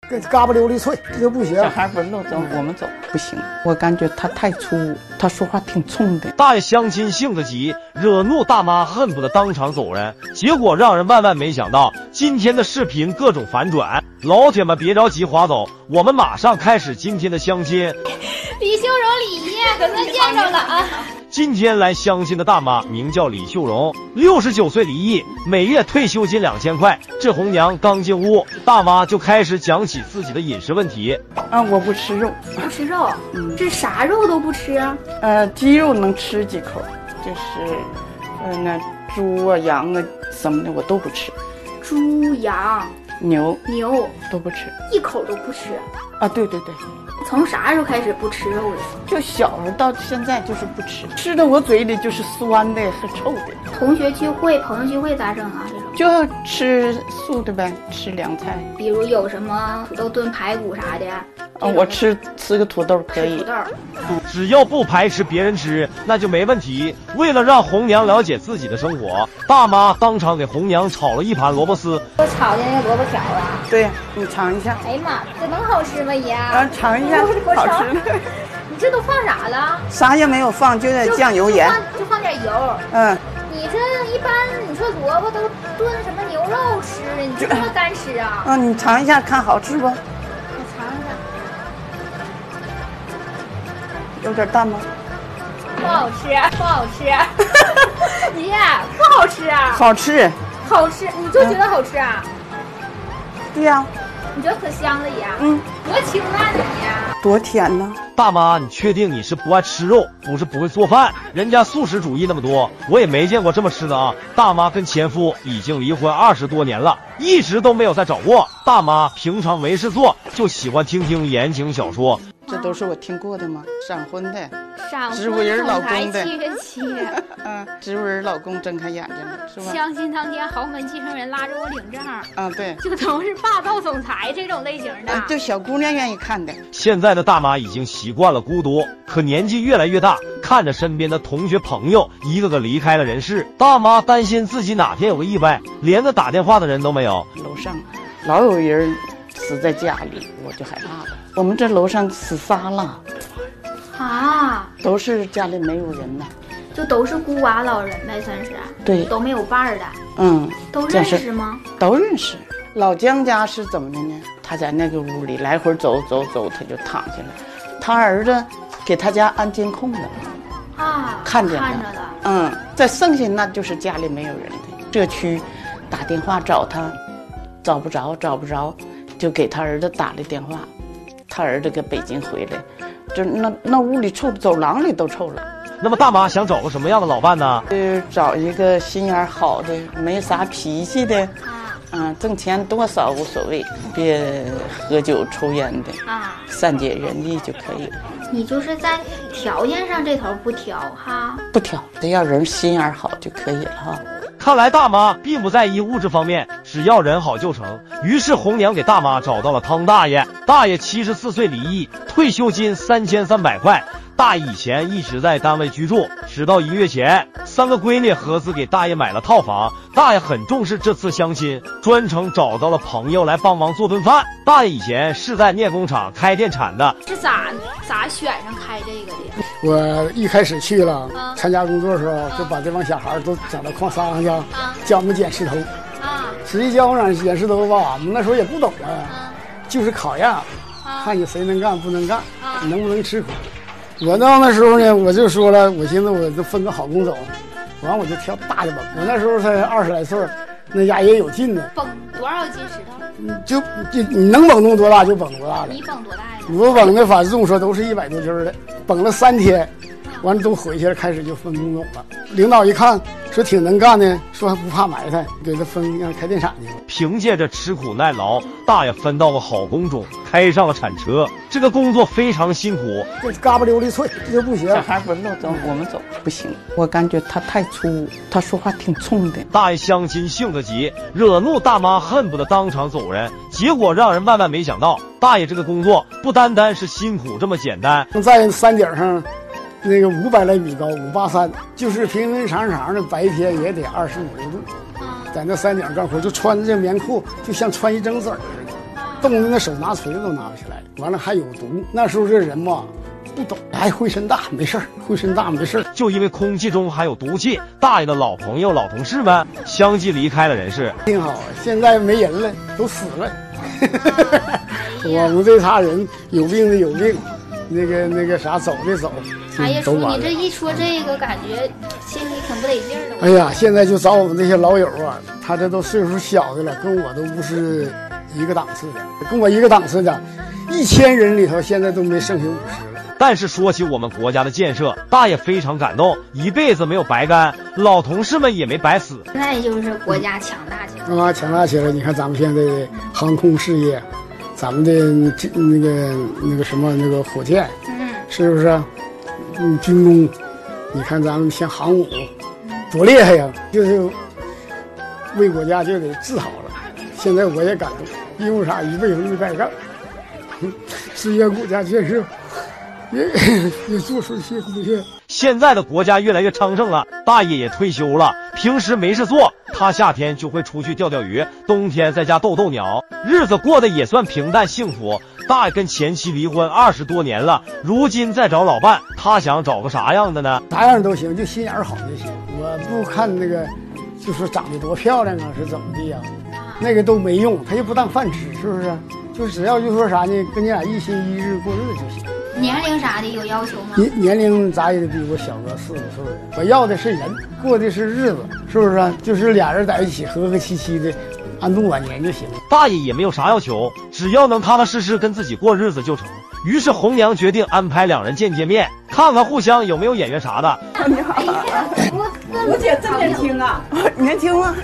跟嘎巴溜里脆，这就不行。 小孩不路走，我们走不行。我感觉他太粗鲁，他说话挺冲的。 大爷相亲性子急，惹怒大妈恨不得当场走人。结果让人万万没想到，今天的视频各种反转。老铁们别着急划走，我们马上开始今天的相亲。 李秀荣李爷可算见着了啊！ 今天来相亲的大妈名叫李秀荣，69岁离异，每月退休金2000块。这红娘刚进屋，大妈就开始讲起自己的饮食问题。 我不吃肉， 不吃肉，这啥肉都不吃啊？ 鸡肉能吃几口，就是那猪啊羊啊什么的我都不吃。 猪羊牛都不吃，一口都不吃啊？对对对。 从啥时候开始不吃肉的？ 就小时候到现在就是不吃，吃的我嘴里就是酸的和臭的。 同学聚会、朋友聚会咋整啊？这种就要吃素的呗，吃凉菜。 比如有什么土豆炖排骨啥的。 我吃个土豆可以。 土豆， 只要不排斥别人吃，那就没问题。为了让红娘了解自己的生活，大妈当场给红娘炒了一盘萝卜丝。 我炒的那个萝卜条啊？ 对，你尝一下。 哎呀妈，这能好吃吗爷？ 尝一下，好吃。 你这都放啥了？ 啥也没有放，就在酱油盐。 就放点油。你这一般，你说萝卜都炖什么牛肉吃，你就这么干吃啊？ 你尝一下，看好吃不？ 我尝一下。 有点淡吗？ 不好吃，不好吃。爷，不好吃啊？ 好吃， 好吃，你就觉得好吃啊？ 对呀。 你觉得可香了爷？多清淡呢爷。 多甜呢。 大妈，你确定你是不爱吃肉，不是不会做饭？人家素食主义那么多，我也没见过这么吃的啊。大妈跟前夫已经离婚20多年了，一直都没有再找过。大妈平常没事做，就喜欢听听言情小说。 这都是我听过的吗？闪婚的， 植物人老公的植物人老公睁开眼睛了，是吧？ 相亲当天，豪门继承人拉着我领证。 对， 就都是霸道总裁这种类型的。 就小姑娘愿意看的。 现在的大妈已经习惯了孤独，可年纪越来越大，看着身边的同学朋友一个个离开了人世，大妈担心自己哪天有个意外，连个打电话的人都没有。 楼上老有人死在家里，我就害怕了。我们这楼上死仨了啊， 都是家里没有人呢， 就都是孤寡老人呗，算是。 对， 都没有伴儿的。都认识吗？ 都认识。老姜家是怎么的呢？他在那个屋里来回走，他就躺下了。他儿子给他家安监控的啊， 看着了。再剩下那就是家里没有人的。社区打电话找他，找不着，就给他儿子打了电话。他儿子搁北京回来，就那屋里臭，走廊里都臭了。 那么大妈想找个什么样的老伴呢？ 找一个心眼好的，没啥脾气的。挣钱多少无所谓，别喝酒抽烟的善解人意就可以了。 你就是在条件上这头不挑哈？ 不挑，得要人心眼好就可以了哈。 看来大妈并不在意物质方面，只要人好就成。于是红娘给大妈找到了汤大爷。大爷74岁离异，退休金3300块。大爷以前一直在单位居住，直到1个月前，3个闺女合资给大爷买了套房。大爷很重视这次相亲，专程找到了朋友来帮忙做顿饭。大爷以前是在炼工厂开电产的。 是咋选上开这个的？ 我一开始去了参加工作的时候，就把这帮小孩都整到矿山上去，教我们捡石头。实际教我们捡石头吧，我们那时候也不懂就是考验，看你谁能干不能干，能不能吃苦。我到那时候呢，我就说了，我寻思我就分个好工走，完我就挑大的蹦。我那时候才20来岁，那家也有劲呢。 蹦多少斤石头？ 就你能蹦动多大就蹦多大的。 你蹦多大呀？ 我蹦的反正说都是100多斤的，蹦了3天，完了都回去了，开始就分工种了。领导一看说挺能干的，说还不怕埋汰，给他分让开电厂去。 凭借着吃苦耐劳，大爷分到个好工种，开上了铲车。这个工作非常辛苦， 这嘎巴溜里脆，这就不行。 小孩不路走，我们走不行。我感觉他太粗鲁，他说话挺冲的。 大爷相亲性子急，惹怒大妈恨不得当场走人。结果让人万万没想到，大爷这个工作不单单是辛苦这么简单。 在山顶上那个500来米高583，就是平平常常的白天也得25、6度，在那山顶干活就穿着这棉裤，就像穿一蒸子儿似的。 冻的那手拿锤子都拿不起来，完了还有毒。那时候这人嘛不懂，哎，灰尘大没事儿，灰尘大没事儿。 就因为空气中含有毒气，大爷的老朋友、老同事们相继离开了人世。 挺好，现在没人了，都死了。我们这茬人有病的有病，那个啥走的走。 哎呀，叔，你这一说这个，感觉心里可不得劲儿了。 哎呀，现在就找我们这些老友啊，他这都岁数小的了，跟我都不是一个档次的。跟我一个档次的，1000人里头现在都没剩下50了。 但是说起我们国家的建设，大爷非常感动，一辈子没有白干，老同事们也没白死。 现在就是国家强大起来了， 强大起来。你看咱们现在的航空事业，咱们的那个什么那个火箭，是不是？军工，你看咱们像航母，多厉害呀！就是为国家就得自豪了。现在我也感动，因为啥？一辈子没白干，支援国家建设。也做出一些贡献。 现在的国家越来越昌盛了，大爷也退休了，平时没事做，他夏天就会出去钓钓鱼，冬天在家逗逗鸟，日子过得也算平淡幸福。大爷跟前妻离婚20多年了，如今再找老伴，他想找个啥样的呢？ 啥样都行，就心眼好就行。我不看那个，就是长得多漂亮啊，是怎么的呀？那个都没用，他又不当饭吃，是不是？就只要就说啥呢，跟你俩一心一意过日子就行。 年龄啥的有要求吗？ 年龄咋也得比我小个4、5岁。我要的是人，过的是日子，是不是？就是俩人在一起和和气气的，安度晚年就行了。 大爷也没有啥要求，只要能踏踏实实跟自己过日子就成。于是红娘决定安排2人见面，看看互相有没有眼缘啥的。 你好，吴姐真年轻啊， 年轻啊。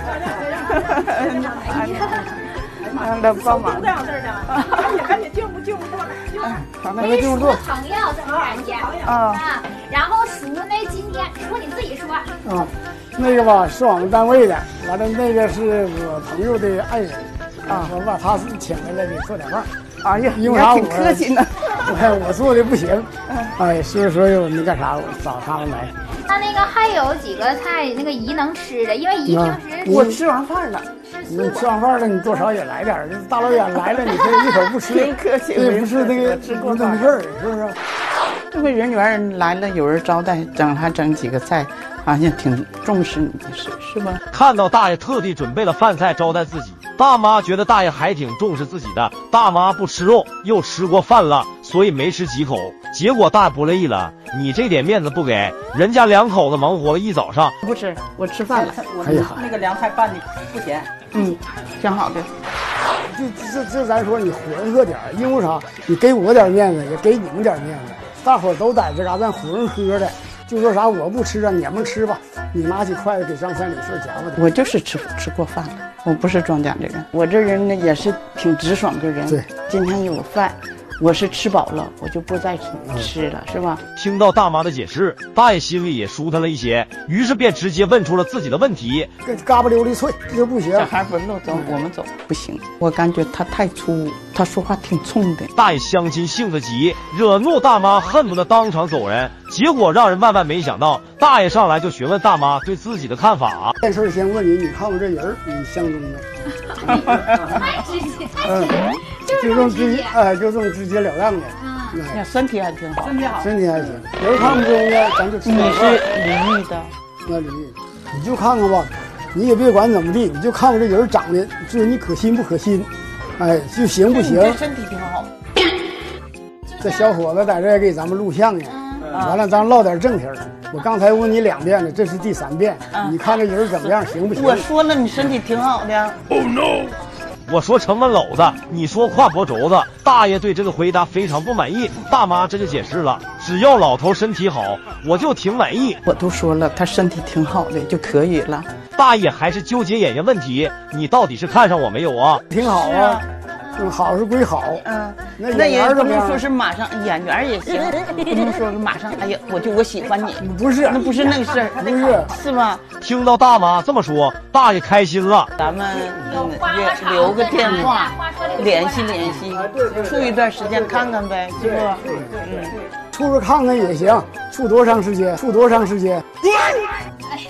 来帮忙这样事儿呢，赶紧就不坐。 没叔的朋友这么感谢啊。然后叔呢，今天叔你自己说啊，那个吧是我们单位的，完了那个是我朋友的爱人啊，我把他请来了给做点饭。 哎呀， 因为啥挺客气呢。 我做的不行，哎，所以说有那干啥，我找他们来。 那个还有几个菜，那个姨能吃的，因为姨平时我吃完饭了。 你吃完饭了，你多少也来点儿。大老远来了，你这一口不吃， 客气， 这不是那个不那么事儿，是不是？ 这个人缘来了，有人招待，还整几个菜，好像挺重视你的事，是吧？ 看到大爷特地准备了饭菜招待自己，大妈觉得大爷还挺重视自己的。大妈不吃肉，又吃过饭了，所以没吃几口。结果大爷不乐意了，你这点面子不给，人家2口子忙活了一早上。 不吃，我吃饭了。 哎呀， 那个凉菜拌的不咸， 挺好的。 这咱说你浑和点儿，因为啥？你给我点面子，也给你们点面子。大伙儿都在这嘎咱浑喝的，就说啥我不吃啊，你们吃吧。你拿起筷子给张三李四夹吧。 我就是吃过饭了，我不是装假的人。我这人呢也是挺直爽的人。 对， 今天有饭，我是吃饱了，我就不再吃了，是吧？ 听到大妈的解释，大爷心里也舒坦了一些，于是便直接问出了自己的问题。 嘎巴溜的脆，这不行。 小孩不路走，我们走不行。我感觉他太粗，他说话挺冲的。 大爷相亲性子急，惹怒大妈恨不得当场走人。结果让人万万没想到，大爷上来就询问大妈对自己的看法。 这事儿先问你，你看我这人你相中没？ 太直接， 就这么直接，就这么直截了当的。 身体还挺好， 身体还行。人看不中呢，咱就吃你是离异的， 那离异，你就看看吧，你也别管怎么地，你就看我这人长得，就是你可心不可心，哎，就行不行？ 这身体挺好。 这小伙子在这给咱们录像呢，完了咱唠点正题儿。我刚才问你2遍了，这是第3遍，你看这人怎么样，行不行？ 我说了，你身体挺好的。 Oh no！ 我说城门篓子，你说胯脖轴子。大爷对这个回答非常不满意，大妈这就解释了，只要老头身体好，我就挺满意。 我都说了，他身体挺好的就可以了。 大爷还是纠结眼缘问题，你到底是看上我没有啊？ 挺好啊。好是归好， 那也不能说是马上眼缘也行，不能说是马上，哎呀，我喜欢你， 不是， 那不是那个事儿， 不是， 是吧？ 听到大妈这么说，大爷开心了。 咱们留个电话，联系联系，处一段时间看看呗，是不？ 处着看看也行，处多长时间？处多长时间？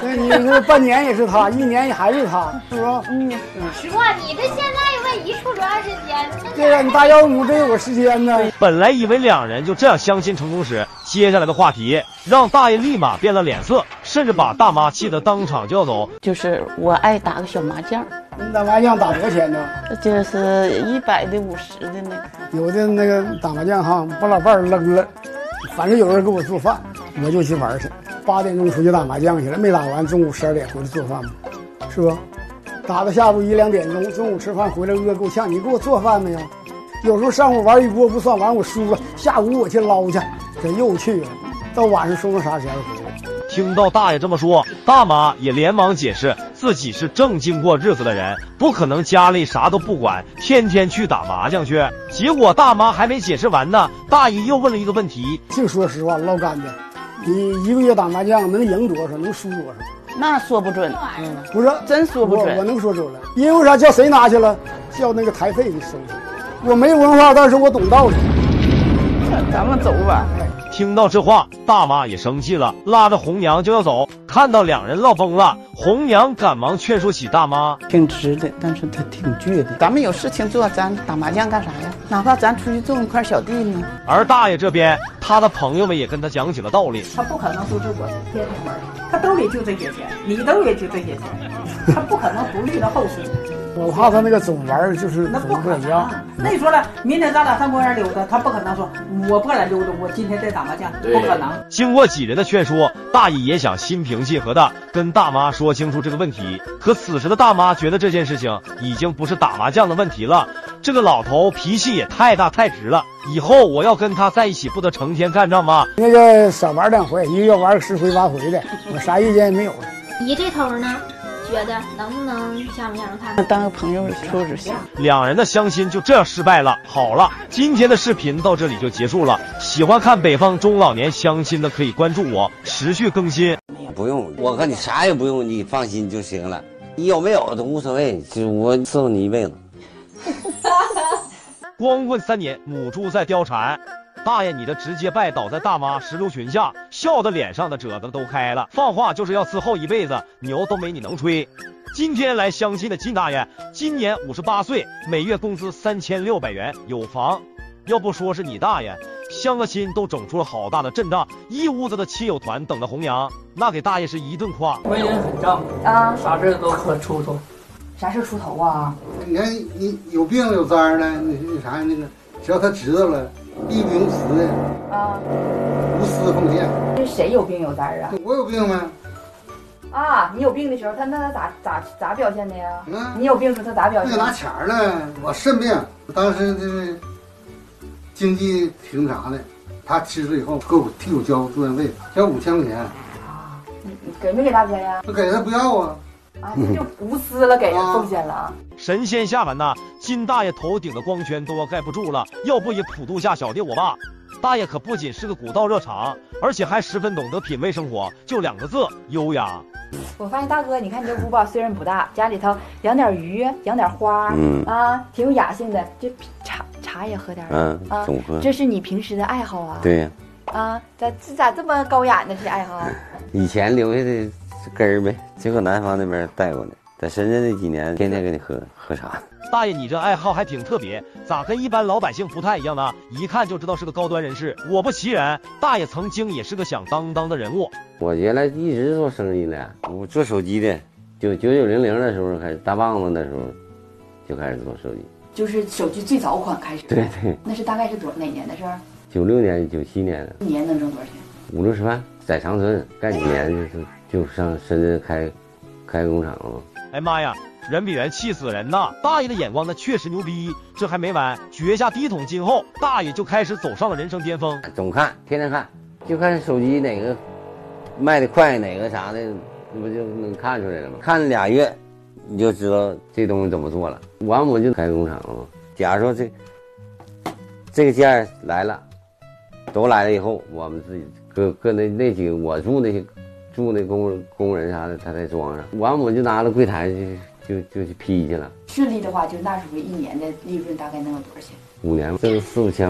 那你这半年也是他，一年还是他，是不是？ 实话，你这现在万一处多长时间？ 对呀，你大腰母这有我时间呢。 本来以为两人就这样相亲成功时，接下来的话题让大爷立马变了脸色，甚至把大妈气得当场就要走。 就是我爱打个小麻将。 你打麻将打多少钱呢？ 就是100的、50的那个。 有的那个打麻将哈，把老伴儿扔了，反正有人给我做饭，我就去玩去。8点钟出去打麻将去了，没打完，中午12点回来做饭嘛，是不？打到下午1、2点钟，中午吃饭回来饿够呛，你给我做饭没有？有时候上午玩一锅不算，完我输了，下午我去捞去，这又去了，到晚上说啥时间回来。 听到大爷这么说，大妈也连忙解释自己是正经过日子的人，不可能家里啥都不管，天天去打麻将去。结果大妈还没解释完呢，大爷又问了一个问题： 净说实话，唠干的，你一个月打麻将能赢多少，能输多少？ 那说不准， 不是真说不准。 我能说准了，因为啥？叫谁拿去了？叫那个台费给收去。我没文化，但是我懂道理。 咱们走吧。 听到这话，大妈也生气了，拉着红娘就要走。看到两人闹崩了，红娘赶忙劝说起大妈： 挺直的，但是他挺倔的。咱们有事情做，咱打麻将干啥呀？哪怕咱出去种一块小地呢。 而大爷这边，他的朋友们也跟他讲起了道理。 他不可能说是我天天玩，他兜里就这些钱，你兜里就这些钱，他不可能不虑到后事。 我怕他那个总玩就是那不可一样。 那你说了，明天咱俩上公园溜达，他不可能说我不来溜达，我今天在打麻将，不可能。 经过几人的劝说，大爷也想心平气和的跟大妈说清楚这个问题。可此时的大妈觉得这件事情已经不是打麻将的问题了，这个老头脾气也太大太直了，以后我要跟他在一起，不得成天干仗吗？ 那个少玩2回，一个月玩10回8回的，我啥意见也没有。 你这头呢？觉得能不能相不相中他？ 当个朋友说就行。 两人的相亲就这样失败了。好了，今天的视频到这里就结束了。喜欢看北方中老年相亲的可以关注我，持续更新。 不用，我和你啥也不用，你放心就行了。你有没有都无所谓，就我伺候你一辈子。 光棍3年，母猪在貂蝉。大爷，你这直接拜倒在大妈石榴裙下，笑得脸上的褶子都开了。放话就是要伺候一辈子，牛都没你能吹。今天来相亲的金大爷，今年58岁，每月工资3600元，有房。要不说是你大爷，相个亲都整出了好大的阵仗，一屋子的亲友团等着红娘，那给大爷是一顿夸。 为人很仗啊，啥事都可出头。 啥事出头啊？ 你看你有病有灾了，那啥那个，只要他知道了，义不容辞的啊， 无私奉献。 这谁有病有灾啊？ 我有病吗？ 啊，你有病的时候，他咋表现的呀？你有病时候他咋表现？ 那拿钱呢？我肾病，当时就是经济挺啥的，他吃了以后给我替我交住院费，交5000块钱。 啊，你给没给大哥呀？ 我给他不要啊。 啊，这就无私了，给人奉献了啊！ 神仙下凡呐，金大爷头顶的光圈都要盖不住了，要不也普度下小弟我吧。大爷可不仅是个古道热肠，而且还十分懂得品味生活，就2个字：优雅。 我发现大哥，你看你这屋吧，虽然不大，家里头养点鱼，养点花，啊，挺有雅兴的。这茶也喝点啊， 总喝。 这是你平时的爱好啊？ 对呀。 啊，咋这么高雅呢？这爱好？ 以前留下的根儿呗，就搁南方那边带过来，在深圳那几年，天天给你喝茶。 大爷，你这爱好还挺特别，咋跟一般老百姓不太一样呢？一看就知道是个高端人士。果不其然，大爷曾经也是个响当当的人物。 我原来一直做生意的，我做手机的，就9900的时候开始，大棒子的时候就开始做手机， 就是手机最早款开始。 对对， 那是大概是哪年的事儿 ？96年、97年的。 一年能挣多少钱 ？50、60万，在长春干几年就上深圳开工厂了。 哎妈呀！人比人气死人呐！大爷的眼光那确实牛逼。这还没完，掘下第1桶金后，大爷就开始走上了人生巅峰。 总看，天天看，就看手机哪个卖的快，哪个啥的，不就能看出来了吗？看2月，你就知道这东西怎么做了。完我就开工厂了嘛。假如说这个件来了，都来了以后，我们自己搁那几个我住那工人啥的，他再装上。完我就拿了柜台就去批去了。 顺利的话，就那时候1年的利润大概能有多少钱？ 5年挣4、5千万吧。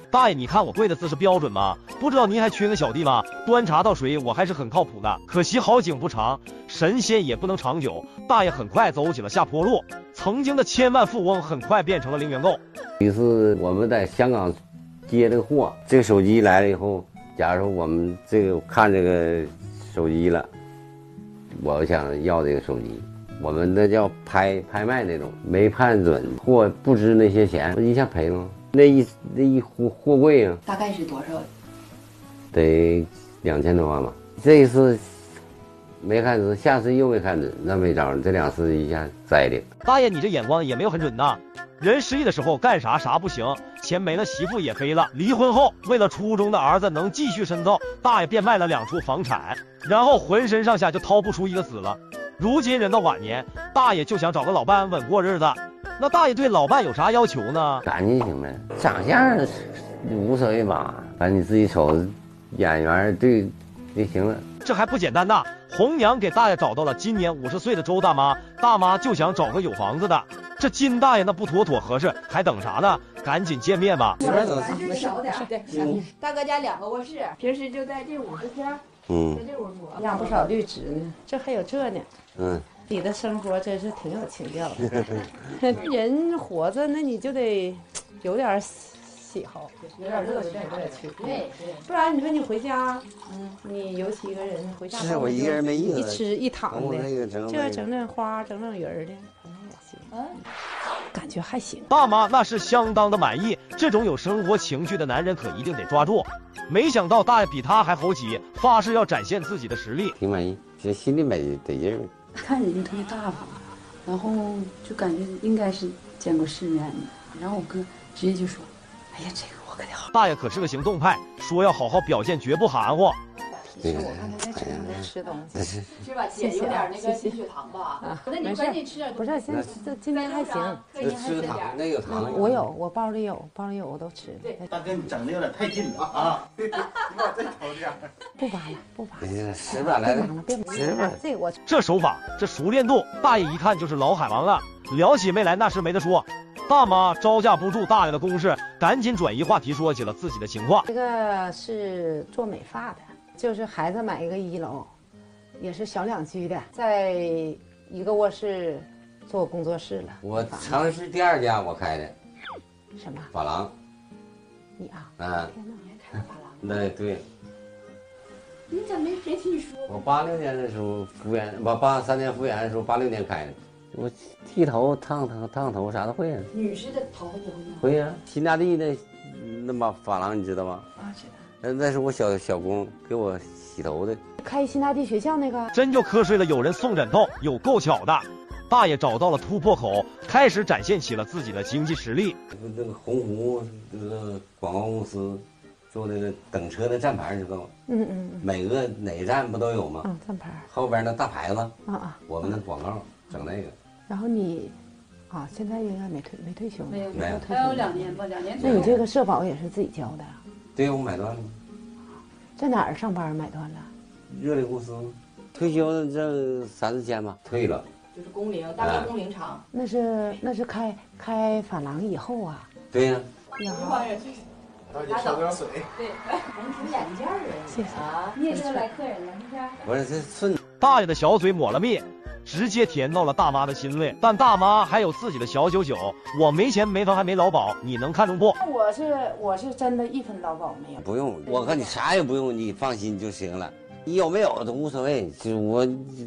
大爷，你看我跪的姿势标准吗？不知道您还缺个小弟吗？端茶倒水我还是很靠谱的，可惜好景不长，神仙也不能长久。大爷很快走起了下坡路，曾经的千万富翁很快变成了零元购。 一次我们在香港接这个货，这个手机来了以后，假如说我们看这个手机了，我想要这个手机，我们那叫拍卖那种，没判准，货不值那些钱，一下赔了。那一货柜啊， 大概是多少？ 得2000多万吧。这一次没看准，下次又没看准，那没招，这2次一下栽的。 大爷，你这眼光也没有很准呐。人失忆的时候干啥不行，钱没了媳妇也飞了。离婚后，为了初中的儿子能继续深造，大爷便卖了2处房产，然后浑身上下就掏不出一个子了。如今人到晚年，大爷就想找个老伴稳过日子。那大爷对老伴有啥要求呢？ 干净行呗，长相无所谓吧，反正你自己瞅眼缘对就行了。 这还不简单呐！红娘给大爷找到了今年50岁的周大妈，大妈就想找个有房子的。这金大爷那不妥合适，还等啥呢？赶紧见面吧！ 小点，对，大哥家2个卧室，平时就在这屋子边，在这屋住， 养不少绿植呢，这还有这呢。你的生活真是挺有情调的。人活着，那你就得有点喜好，有点乐趣，对，不然你说你回家，你尤其一个人回家， 是我一个人没意思， 一吃一躺的，这整花，整鱼儿的，可能也行，感觉还行。 大妈那是相当的满意，这种有生活情趣的男人可一定得抓住。没想到大爷比他还猴急，发誓要展现自己的实力。 挺满意，这心里得劲儿。 看人特别大方，然后就感觉应该是见过世面的。然后我哥直接就说：“哎呀，这个我可得好。” 大爷可是个行动派，说要好好表现，绝不含糊。 我看他在车上在吃东西， 是吧？姐有点那个低血糖吧？那你赶紧吃点。 不是，现在今天还行， 吃糖那个糖， 我包里有，我都吃。 大哥，你整的有点太近了啊！你把这头点。 不扒了， 吃吧，来了， 别扒，这我这手法，这熟练度，大爷一看就是老海王了。聊起妹来那是没得说。大妈招架不住大爷的攻势，赶紧转移话题，说起了自己的情况。 这个是做美发的。就是孩子买一个1楼，也是小2居的，在一个卧室做工作室了。 我城市第2家我开的， 什么发廊？ 你啊？ 天哪，你还开发廊？ 那对。 你怎么没听你说？ 我86年的时候服务员，我83年服务员的时候，86年开的。我剃头、烫头啥都会啊。 女士的头发也会呀。新大地那把发廊你知道吗？ 啊，知道。 那是我小工给我洗头的， 开新大地学校那个， 真就瞌睡了有人送枕头，有够巧的。大爷找到了突破口，开始展现起了自己的经济实力。 那个鸿湖那个广告公司做那个等车的站牌，知道吗？每个哪站不都有吗？ 站牌后边那大牌子，我们的广告整那个。 然后你，现在应该没退休， 没有， 还有 2年吧，2年。 那你这个社保也是自己交的？ 对，我买断了。 在哪儿上班买断了？ 热力公司，退休这3、4千吧，退了。 就是工龄，大概工龄长。 那是开发廊以后啊。 对呀。 大姐挑点水。 对，能出眼镜儿啊！ 谢谢啊，你也是来客人了，是不是？ 不是，这顺。 大爷的小嘴抹了蜜，直接甜到了大妈的心里。但大妈还有自己的小九九，我没钱没房还没劳保，你能看中不？ 我是真的1分劳保没有。 不用，我看你啥也不用，你放心就行了。你有没有都无所谓，就是我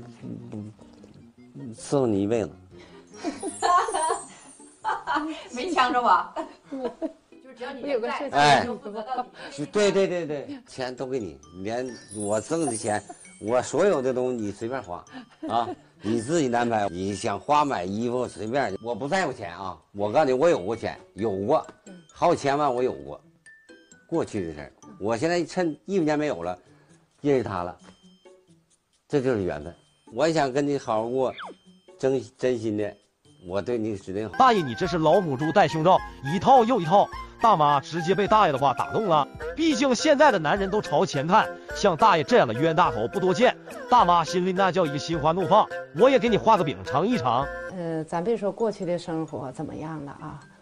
伺候你一辈子。 没呛着吧？就是只要你有个事情，就负责到底。对，钱都给你，连我挣的钱，我所有的东西你随便花啊。你自己安排，你想花买衣服随便，我不在乎钱啊！我告诉你，我有过钱，有过好几千万，我有过，过去的事儿。我现在趁1分钱没有了，认识他了，这就是缘分。我也想跟你好好过，真心的，我对你指定好。 大爷，你这是老母猪戴胸罩，一套又一套。大妈直接被大爷的话打动了，毕竟现在的男人都朝钱看，像大爷这样的冤大头不多见。大妈心里那叫一个心花怒放，我也给你画个饼尝一尝。 咱别说过去的生活怎么样了啊，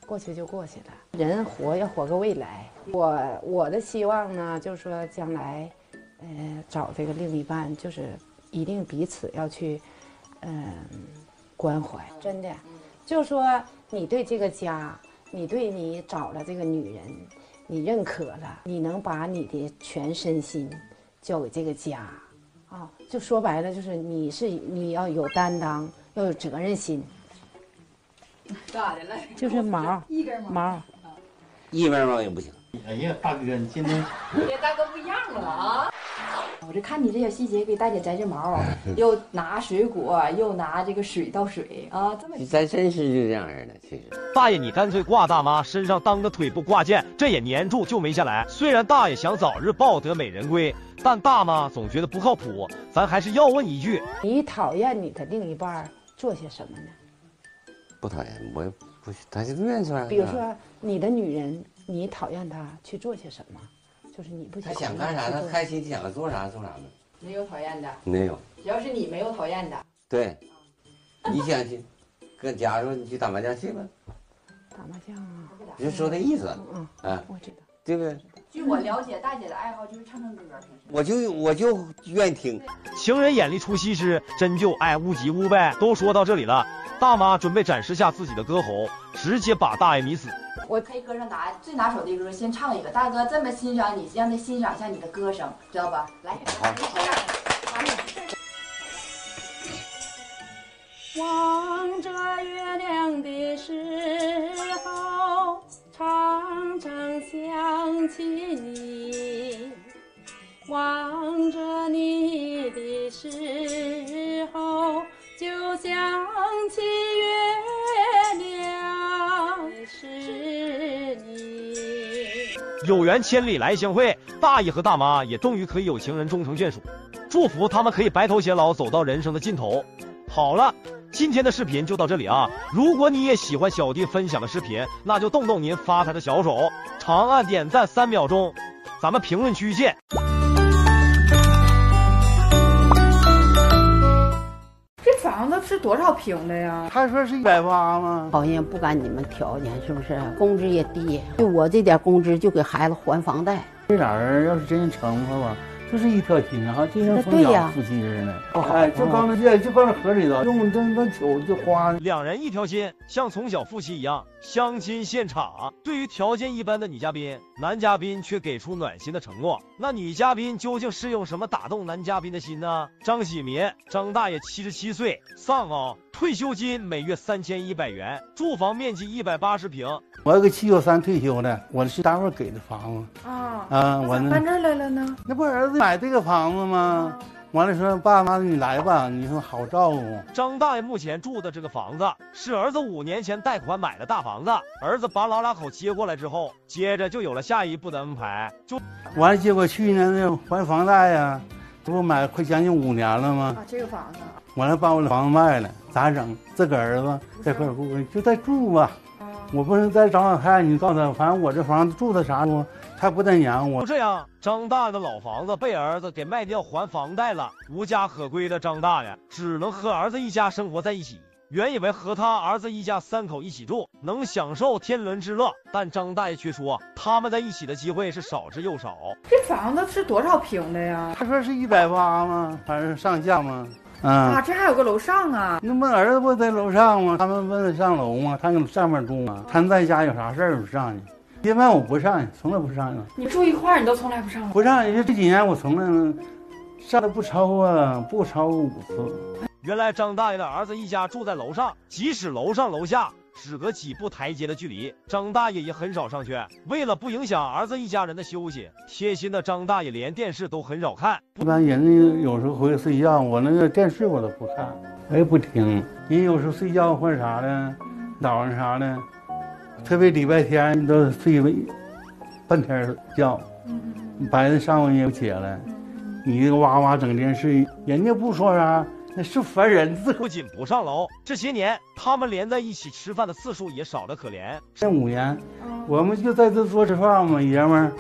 过去就过去了。人活要活个未来。我的希望呢，就是说将来，找这个另一半，就是一定彼此要去，关怀。真的，就是说你对这个家，你对你找了这个女人，你认可了，你能把你的全身心交给这个家，啊，就说白了就是你要有担当，要有责任心。 咋的了？ 就是毛， 一根毛， 一根毛也不行。 哎呀，大哥，你今天大哥不一样了啊！ 我这看你这小细节，给大姐摘这毛，又拿水果，又拿这个水倒水啊，这么咱真是就这样式的。其实大爷，你干脆挂大妈身上当个腿部挂件，这也粘住就没下来。虽然大爷想早日抱得美人归，但大妈总觉得不靠谱。咱还是要问一句： 你讨厌你的另一半做些什么呢？ 不讨厌，我也不，他就不愿意做。 比如说你的女人，你讨厌她去做些什么？就是你不他想干啥，他开心想做啥做啥呗。 没有讨厌的， 没有。 只要是你没有讨厌的， 对，你想去跟家说你去打麻将去吧。 打麻将啊？ 你就说这意思。啊， 我知道， 对不对？ 据我了解，大姐的爱好就是唱歌。 我就愿意听。 情人眼里出西施，真就爱屋及乌呗。都说到这里了，大妈准备展示下自己的歌喉，直接把大爷迷死。 我 K 歌上最拿手的歌，先唱一个。大哥这么欣赏你，让他欣赏一下你的歌声，知道吧？来， 望着月亮的时候，常常想起你；望着你的时候，就想起月亮是你。 有缘千里来相会，大爷和大妈也终于可以有情人终成眷属，祝福他们可以白头偕老，走到人生的尽头。好了，今天的视频就到这里啊！如果你也喜欢小弟分享的视频，那就动动您发财的小手，长按点赞3秒钟，咱们评论区见。 这房子是多少平的呀？ 他说是180吗？ 讨厌不干你们条件，是不是？工资也低，就我这点工资就给孩子还房贷。 这俩人要是真成了吧，就是一条心哈，就像从小夫妻似的。哎，就刚那就刚那河里头，用那酒就花。 两人一条心，像从小夫妻一样。相亲现场，对于条件一般的女嘉宾，男嘉宾却给出暖心的承诺。那女嘉宾究竟是用什么打动男嘉宾的心呢？张喜民，张大爷77岁，丧偶，退休金每月3100元，住房面积180平。 我有个793退休的，我是单位给的房子我搬这儿来了呢？ 那不儿子买这个房子吗？完了说爸妈你来吧，你说好照顾。 张大爷目前住的这个房子是儿子5年前贷款买的大房子，儿子把老两口接过来之后，接着就有了下一步的安排。 完了结果去年那还房贷呀，这不买快将近5年了吗？ 这个房子完了把我的房子卖了，咋整？自个儿子在块住就在住吧。我不是再找找看，你告诉他，反正我这房子住的啥不，他不得撵我。 就这样，张大爷的老房子被儿子给卖掉还房贷了，无家可归的张大爷只能和儿子一家生活在一起。原以为和他儿子一家3口一起住能享受天伦之乐，但张大爷却说他们在一起的机会是少之又少。 这房子是多少平的呀？ 他说是180吗？还是上下吗？ 这还有个楼上啊？ 那不儿子不在楼上吗？他们问上楼吗？他搁上面住吗？他在家有啥事儿不上去？一般我不上去，从来不上去。 你住一块儿，你都从来不上？ 不上去，这几年我从来上的不超过5次。 原来张大爷的儿子一家住在楼上，即使楼上楼下只隔几步台阶的距离，张大爷也很少上去。为了不影响儿子一家人的休息，贴心的张大爷连电视都很少看。 一般人家有时候回去睡觉，我那个电视我都不看，我也不听。人有时候睡觉或者啥的，早上啥的，特别礼拜天都睡半天觉，白天上午也起来，你这个哇哇整电视，人家不说啥。那是烦人。 不仅不上楼，这些年他们连在一起吃饭的次数也少得可怜。 这5年，我们就在这桌吃饭嘛，爷们儿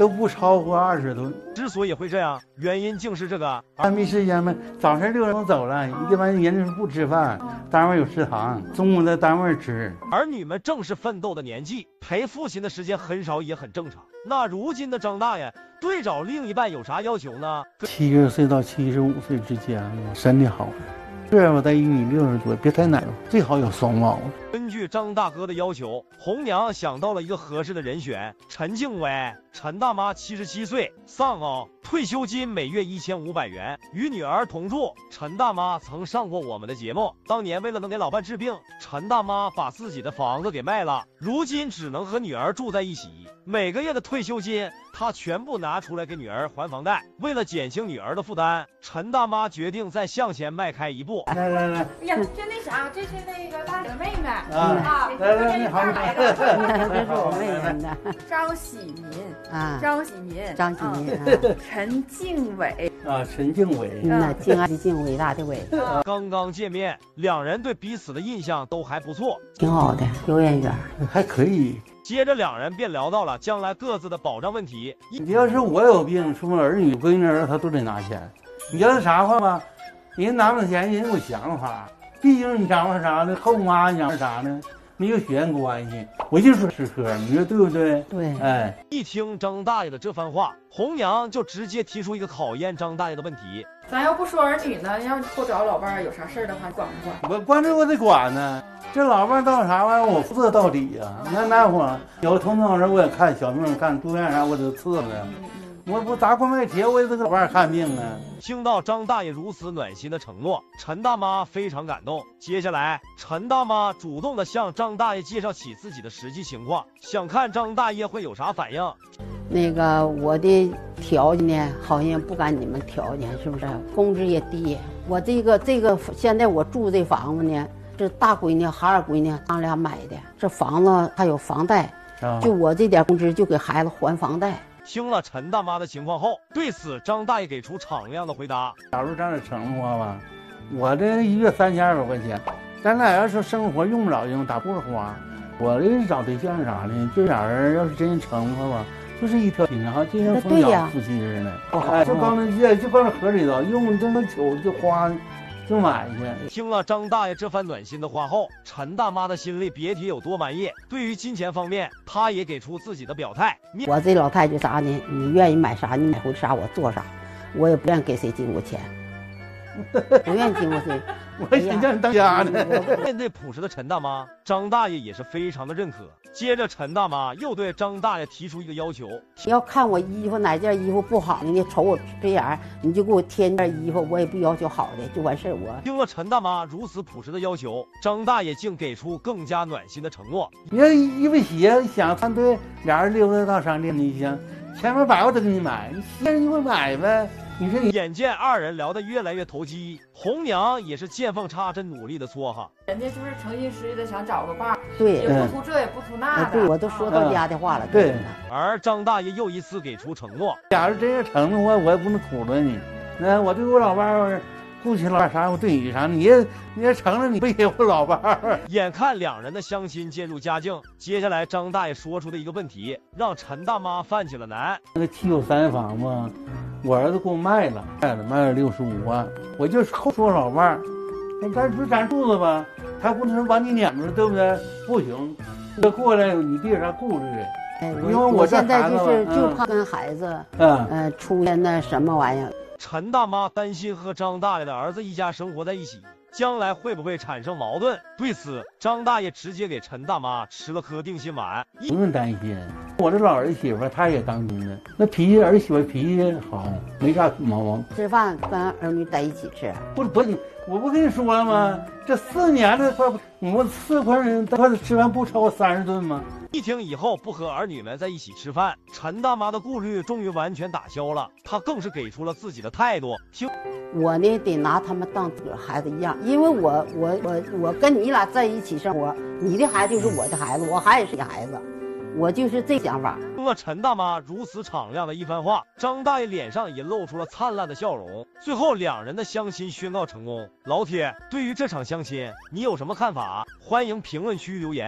都不超过20吨。 之所以会这样，原因竟是这个。 还没时间吗？早晨6点钟走了，一般人家不吃饭，单位有食堂，中午在单位吃。 儿女们正是奋斗的年纪，陪父亲的时间很少也很正常。那如今的张大爷对找另一半有啥要求呢？70 岁到75岁之间，身体好。这我在1.60米多，别太奶，最好有双胞。 根据张大哥的要求，红娘想到了一个合适的人选——陈静伟。陈大妈77岁，丧偶，退休金每月1500元，与女儿同住。陈大妈曾上过我们的节目，当年为了能给老伴治病，陈大妈把自己的房子给卖了，如今只能和女儿住在一起。每个月的退休金，她全部拿出来给女儿还房贷。为了减轻女儿的负担，陈大妈决定再向前迈开一步。 来， 哎呀，这那啥，这是那个大姐的妹妹来，你好， 这是我妹妹的张喜民啊， 张喜民，陈静伟啊，陈静伟， 那静爱的静，伟大的伟。 刚刚见面，两人对彼此的印象都还不错， 挺好的，有眼缘， 还可以。 接着两人便聊到了将来各自的保障问题。 你要是我有病，什么儿女闺女儿他都得拿钱。你要是啥话吧，人拿不了钱，人有想法。毕竟你长得啥的，后妈你长啥呢？没有血缘关系，我就说吃喝，你说对不对？ 对， 哎。 一听张大爷的这番话，红娘就直接提出一个考验张大爷的问题： 咱要不说儿女呢，要不找老伴儿有啥事儿的话，管不管？ 我管这我得管呢。这老伴到啥玩意儿，我负责到底呀。你看那会儿有头疼人，我也看小病看住院啥，我都伺候着。我不砸锅卖铁，我也得给老伴看病啊。 听到张大爷如此暖心的承诺，陈大妈非常感动。接下来，陈大妈主动的向张大爷介绍起自己的实际情况，想看张大爷会有啥反应。 那个我的条件呢，好像不赶你们条件，是不是？工资也低。我这个现在我住这房子呢，这大闺女、孩儿闺女俺俩买的，这房子还有房贷，就我这点工资就给孩子还房贷。 听了陈大妈的情况后，对此张大爷给出敞亮的回答： 假如咱俩成活吧，我这一月3200多块钱，咱俩要是生活用不了用，打不花。我这找对象啥的，这俩人要是真成活吧，就是一条心啊，就像从小夫妻似的。哎，就刚那就放在盒里头，用这么酒就花。就买去。 听了张大爷这番暖心的话后，陈大妈的心里别提有多满意。对于金钱方面，她也给出自己的表态。 我这老太太啥呢？你愿意买啥，你买回啥我做啥，我也不愿意给谁经过钱，不愿意经过谁。 我现在当家呢。 面对朴实的陈大妈，张大爷也是非常的认可。接着，陈大妈又对张大爷提出一个要求： 要看我衣服哪件衣服不好，你瞅我这样，你就给我添件衣服，我也不要求好的，就完事儿。我听了陈大妈如此朴实的要求，张大爷竟给出更加暖心的承诺： 你要衣服鞋想穿对，俩人溜达到商店，你想千方百我都给你买，你鞋你给我买呗。你说你眼见二人聊得越来越投机，红娘也是见缝插针，努力的撮合。 人家就是诚心实意的想找个伴儿， 对， 也不图这也不图那的。 对，我都说到家的话了。 对。 而张大爷又一次给出承诺： 假如真要成的话，我也不能苦了你。那我对我老伴儿顾起老伴啥，我对你啥，你也成了，你不也我老伴儿？ 眼看两人的相亲渐入佳境，接下来张大爷说出的一个问题，让陈大妈犯起了难。 那个7有3房子。我儿子给我卖了65万，我就说老伴儿，咱住着吧，他不能把你撵着，对不对？不行，这过来你别有啥顾虑，因为我现在就怕跟孩子出现那什么玩意儿。 陈大妈担心和张大爷的儿子一家生活在一起，将来会不会产生矛盾？对此，张大爷直接给陈大妈吃了颗定心丸。 不用担心，我这老儿媳妇她也当兵的，那儿媳妇脾气好，没啥毛病。 吃饭跟儿女在一起吃， 不，我不跟你说了吗？这4年了，我们4块人一块吃饭不超过30顿吗？ 一听以后不和儿女们在一起吃饭，陈大妈的顾虑终于完全打消了，她更是给出了自己的态度。 我呢得拿他们当自个儿孩子一样，因为我跟你俩在一起生活，你的孩子就是我的孩子，我孩子是你孩子，我就是这想法。 听了陈大妈如此敞亮的一番话，张大爷脸上也露出了灿烂的笑容。最后两人的相亲宣告成功。老铁，对于这场相亲，你有什么看法？欢迎评论区留言。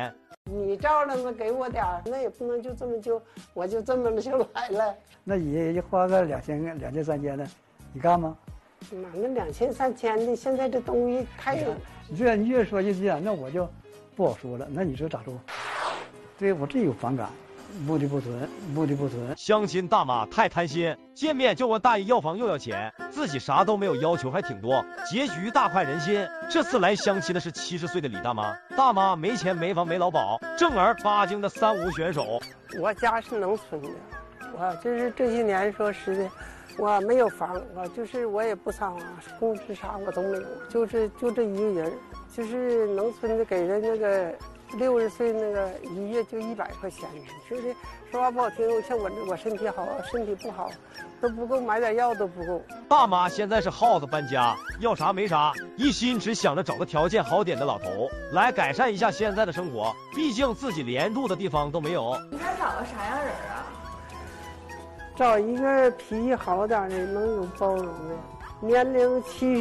你照那么给我点儿，那也不能就这么就我就这么就来了。 那也花个2000、3000的，你干吗？ 妈，那2000、3000的，现在这东西太…… 你越说越急，那我就不好说了。那你说咋做？对我这有反感，目的不纯，目的不纯。 相亲大妈太贪心，见面就问大爷要房又要钱，自己啥都没有要求，还挺多，结局大快人心。这次来相亲的是70岁的李大妈，大妈没钱没房没劳保，正儿八经的3无选手。 我家是农村的，我就是这些年说实的，我没有房，我也不上工资啥我都没有，就这一个人，就是农村的给的那个60岁那个1月就100块钱，说的说话不好听，像我身体好，身体不好都不够，买点药都不够。 大妈现在是耗子搬家，要啥没啥，一心只想着找个条件好点的老头来改善一下现在的生活，毕竟自己连住的地方都没有。 你想找个啥样人啊？ 找一个脾气好点的，能有包容的，年龄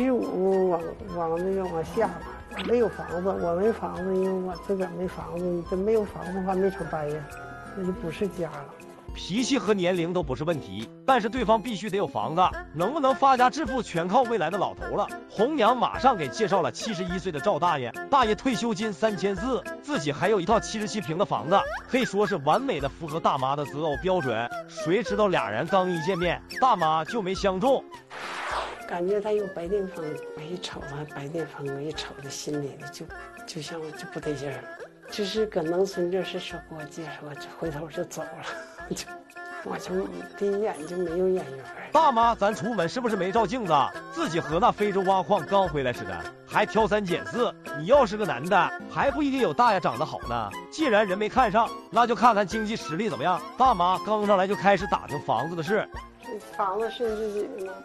75往那个往下吧。没有房子，我没房子，因为我自个儿没房子，你真没有房子的话没成掰呀，那就不是家了。 脾气和年龄都不是问题，但是对方必须得有房子，能不能发家致富全靠未来的老头了。红娘马上给介绍了71岁的赵大爷，大爷退休金3400，自己还有一套77平的房子，可以说是完美的符合大妈的择偶标准。谁知道俩人刚一见面，大妈就没相中。 感觉他有白癜风，我一瞅他白癜风，我一瞅他心里的就像我就不得劲儿，就是搁农村这是说给我介绍，我回头就走了，我就第一眼就没有眼缘。 大妈，咱出门是不是没照镜子？自己和那非洲挖矿刚回来似的，还挑3拣4。你要是个男的，还不一定有大爷长得好呢。既然人没看上，那就看看经济实力怎么样。大妈刚上来就开始打听房子的事。 房子是自己的吗？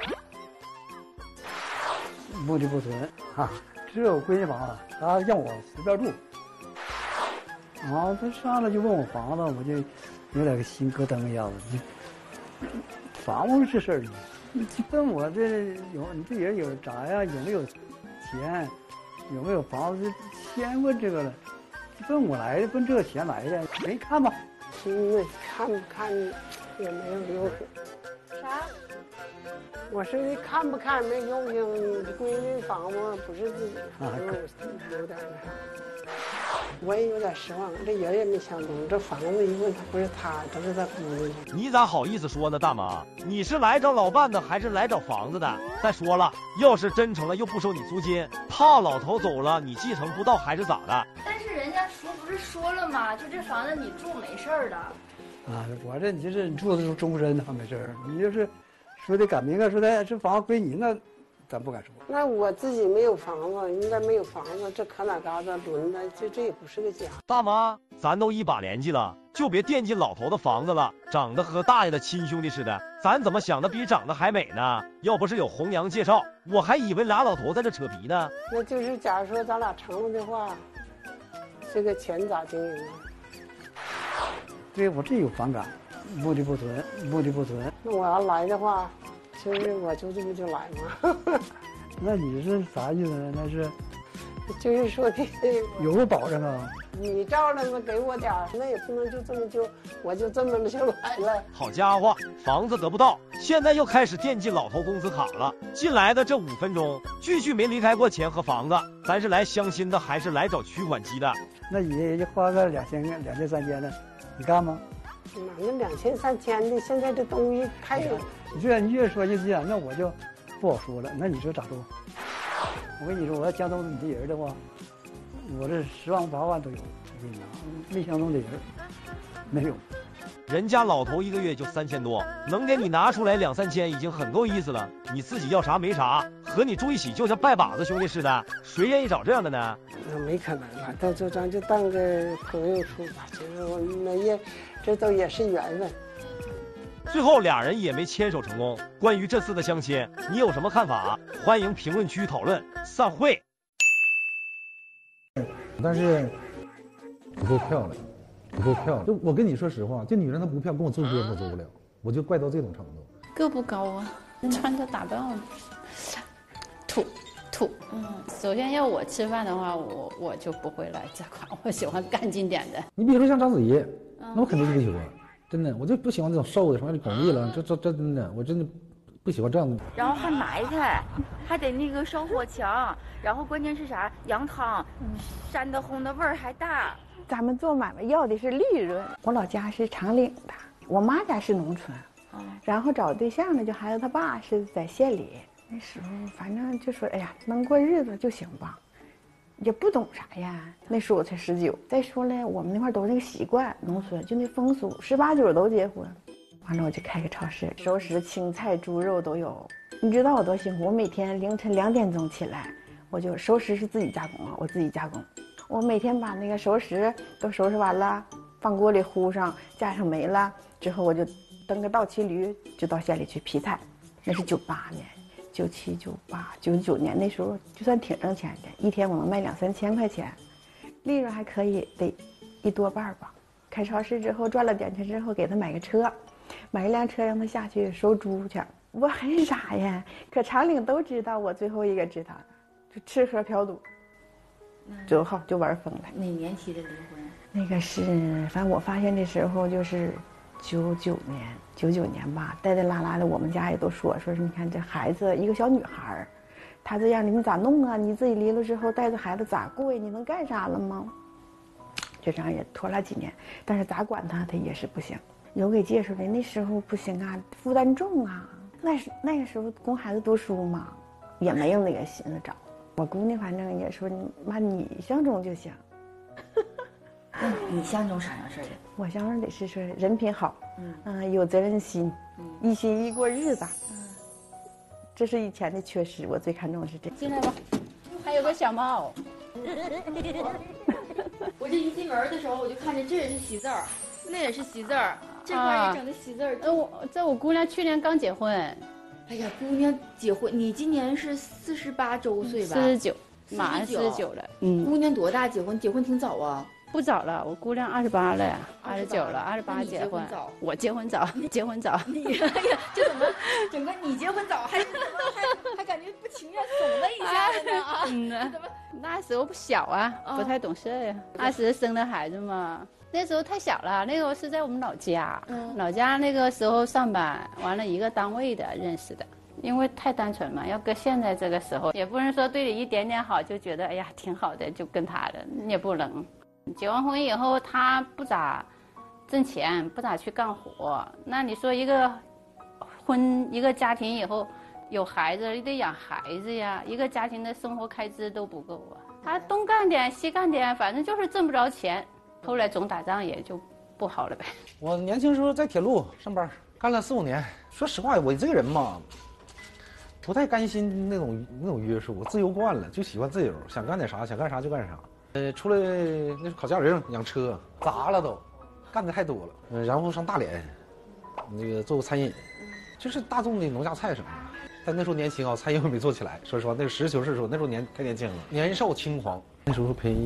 目的不纯啊，这是我闺女房子，她让我随便住。她上来就问我房子，我就有点个心咯噔一下子。房子这事儿，你问我你这人有啥呀？有没有钱？有没有房子？先问这个了。问我来的，问这个钱来的，没看吧？ 看不看也没有用。 啥？ 我说你看不看没用性，你闺女房子不是自己的房子，有点那啥。我也有点失望，这人也没相中，这房子一问他不是他，都是他姑娘。 你咋好意思说呢，大妈？你是来找老伴的还是来找房子的？再说了，要是真成了又不收你租金，怕老头走了你继承不到还是咋的？ 但是人家不是说了吗？就这房子你住没事儿的。 我这你住的是终身的没事儿，你就是说的赶明个说的这房子归你，那咱不敢说。 那我自己没有房子，应该没有房子，这可哪嘎达轮的，这也不是个家。 大妈，咱都一把年纪了，就别惦记老头的房子了，长得和大爷的亲兄弟似的，咱怎么想的比长得还美呢？要不是有红娘介绍，我还以为俩老头在这扯皮呢。 那就是假如说咱俩成了的话，这个钱咋经营啊？ 对我这有反感，目的不纯，目的不纯。 那我要来的话，其实我就这么就来嘛。 那你是啥意思呢？那是， 就是说的有个保证啊。 你照那么给我点儿，那也不能就这么我就这么就来了。 好家伙，房子得不到，现在又开始惦记老头工资卡了。进来的这5分钟，句句没离开过钱和房子。咱是来相亲的还是来找取款机的？ 那也花个2000、3000的，你干吗？ 妈，那2000、3000的，现在这东西太…… 你越说越急，那我就不好说了。那你说咋做？我跟你说，我要相中你的人的话，我这10万8万都有。我跟你讲，没相中的人没有。 人家老头1个月就3000多，能给你拿出来2、3千已经很够意思了。你自己要啥没啥，和你住一起就像拜把子兄弟似的，谁愿意找这样的呢？ 那没可能了，到时候咱就当个朋友处吧。其实我们这都也是缘分。 最后俩人也没牵手成功。关于这次的相亲，你有什么看法？欢迎评论区讨论。散会。 但是不够漂亮，不够漂亮。就我跟你说实话，这女人她不漂亮，跟我做哥我做不了，我就怪到这种程度。 个不高啊，穿着打扮土吐。首先要我吃饭的话，我就不会来这块，我喜欢干净点的。 你比如说像章子怡，那我肯定就不喜欢，真的，我就不喜欢这种瘦的，什么巩俐了，这真的，我真的不喜欢这样的。 然后还埋汰，还得那个烧火墙，然后关键是啥？羊汤，山的红的味儿还大。 咱们做买卖要的是利润。我老家是长岭的，我妈家是农村，然后找对象呢，就孩子他爸是在县里。那时候反正就说，哎呀，能过日子就行吧，也不懂啥呀。那时候我才19。再说了，我们那块都是那个习惯，农村就那风俗，18、19都结婚。完了我就开个超市，熟食、青菜、猪肉都有。你知道我多辛苦？我每天凌晨2点钟起来，我就熟食是自己加工啊，我自己加工。我每天把那个熟食都收拾完了，放锅里烀上，加上煤了之后，我就蹬个倒骑驴就到县里去批菜。那是98年、97、98、99年，那时候就算挺挣钱的，一天我能卖2、3千块钱，利润还可以，得1多半吧。开超市之后赚了点钱之后，给他买个车，买一辆车让他下去收猪去。我很傻呀，可长岭都知道，我最后一个知道的，就吃喝嫖赌。最后就玩疯了。 哪年提的离婚？ 那个是，反正我发现的时候就是99年吧，带带拉拉的，我们家也都说是你看这孩子一个小女孩，她这样你咋弄啊？你自己离了之后带着孩子咋过呀？你能干啥了吗？就这样也拖了几年，但是咋管她也是不行。有给介绍的，那时候不行啊，负担重啊。那个时候供孩子读书嘛，也没有那个心思找。我姑娘反正也说你相中就行。 你相中啥样事儿的？ 我相中的是说人品好，有责任心，一心一过日子。这是以前的缺失，我最看重的是这。 进来吧，还有个小猫。 我这一进门的时候，我就看见这也是喜字儿，那也是喜字儿，这块也整的喜字儿。 我姑娘去年刚结婚。 哎呀，姑娘结婚，你今年是48周岁吧 ？49，马上49了。 姑娘多大结婚？结婚挺早啊。 不早了，我姑娘28了呀，29了，28结婚。我结婚早，结婚早。 你哎呀，这怎么整个你结婚早，还感觉不情愿怂了一下子呢啊？ 怎么那时候不小啊，不太懂事呀。20生的孩子嘛，那时候太小了。那个是在我们老家，老家那个时候上班，完了一个单位的认识的。因为太单纯嘛，要搁现在这个时候，也不能说对你一点点好就觉得哎呀挺好的就跟他的，也不能。结完婚以后，他不咋挣钱，不咋去干活。那你说一个家庭以后有孩子，你得养孩子呀，一个家庭的生活开支都不够啊。他东干点西干点，反正就是挣不着钱。后来总打仗也就不好了呗。 我年轻时候在铁路上班，干了4、5年。说实话，我这个人嘛，不太甘心那种约束，自由惯了，就喜欢自由，想干点啥，想干啥就干啥。出来那是考驾驶证、养车，砸了都，干的太多了。然后上大连，那个做餐饮，就是大众的农家菜什么的。但那时候年轻啊，餐饮没做起来。说实话，那个实事求是说，那时候太年轻了，年少轻狂。那时候赔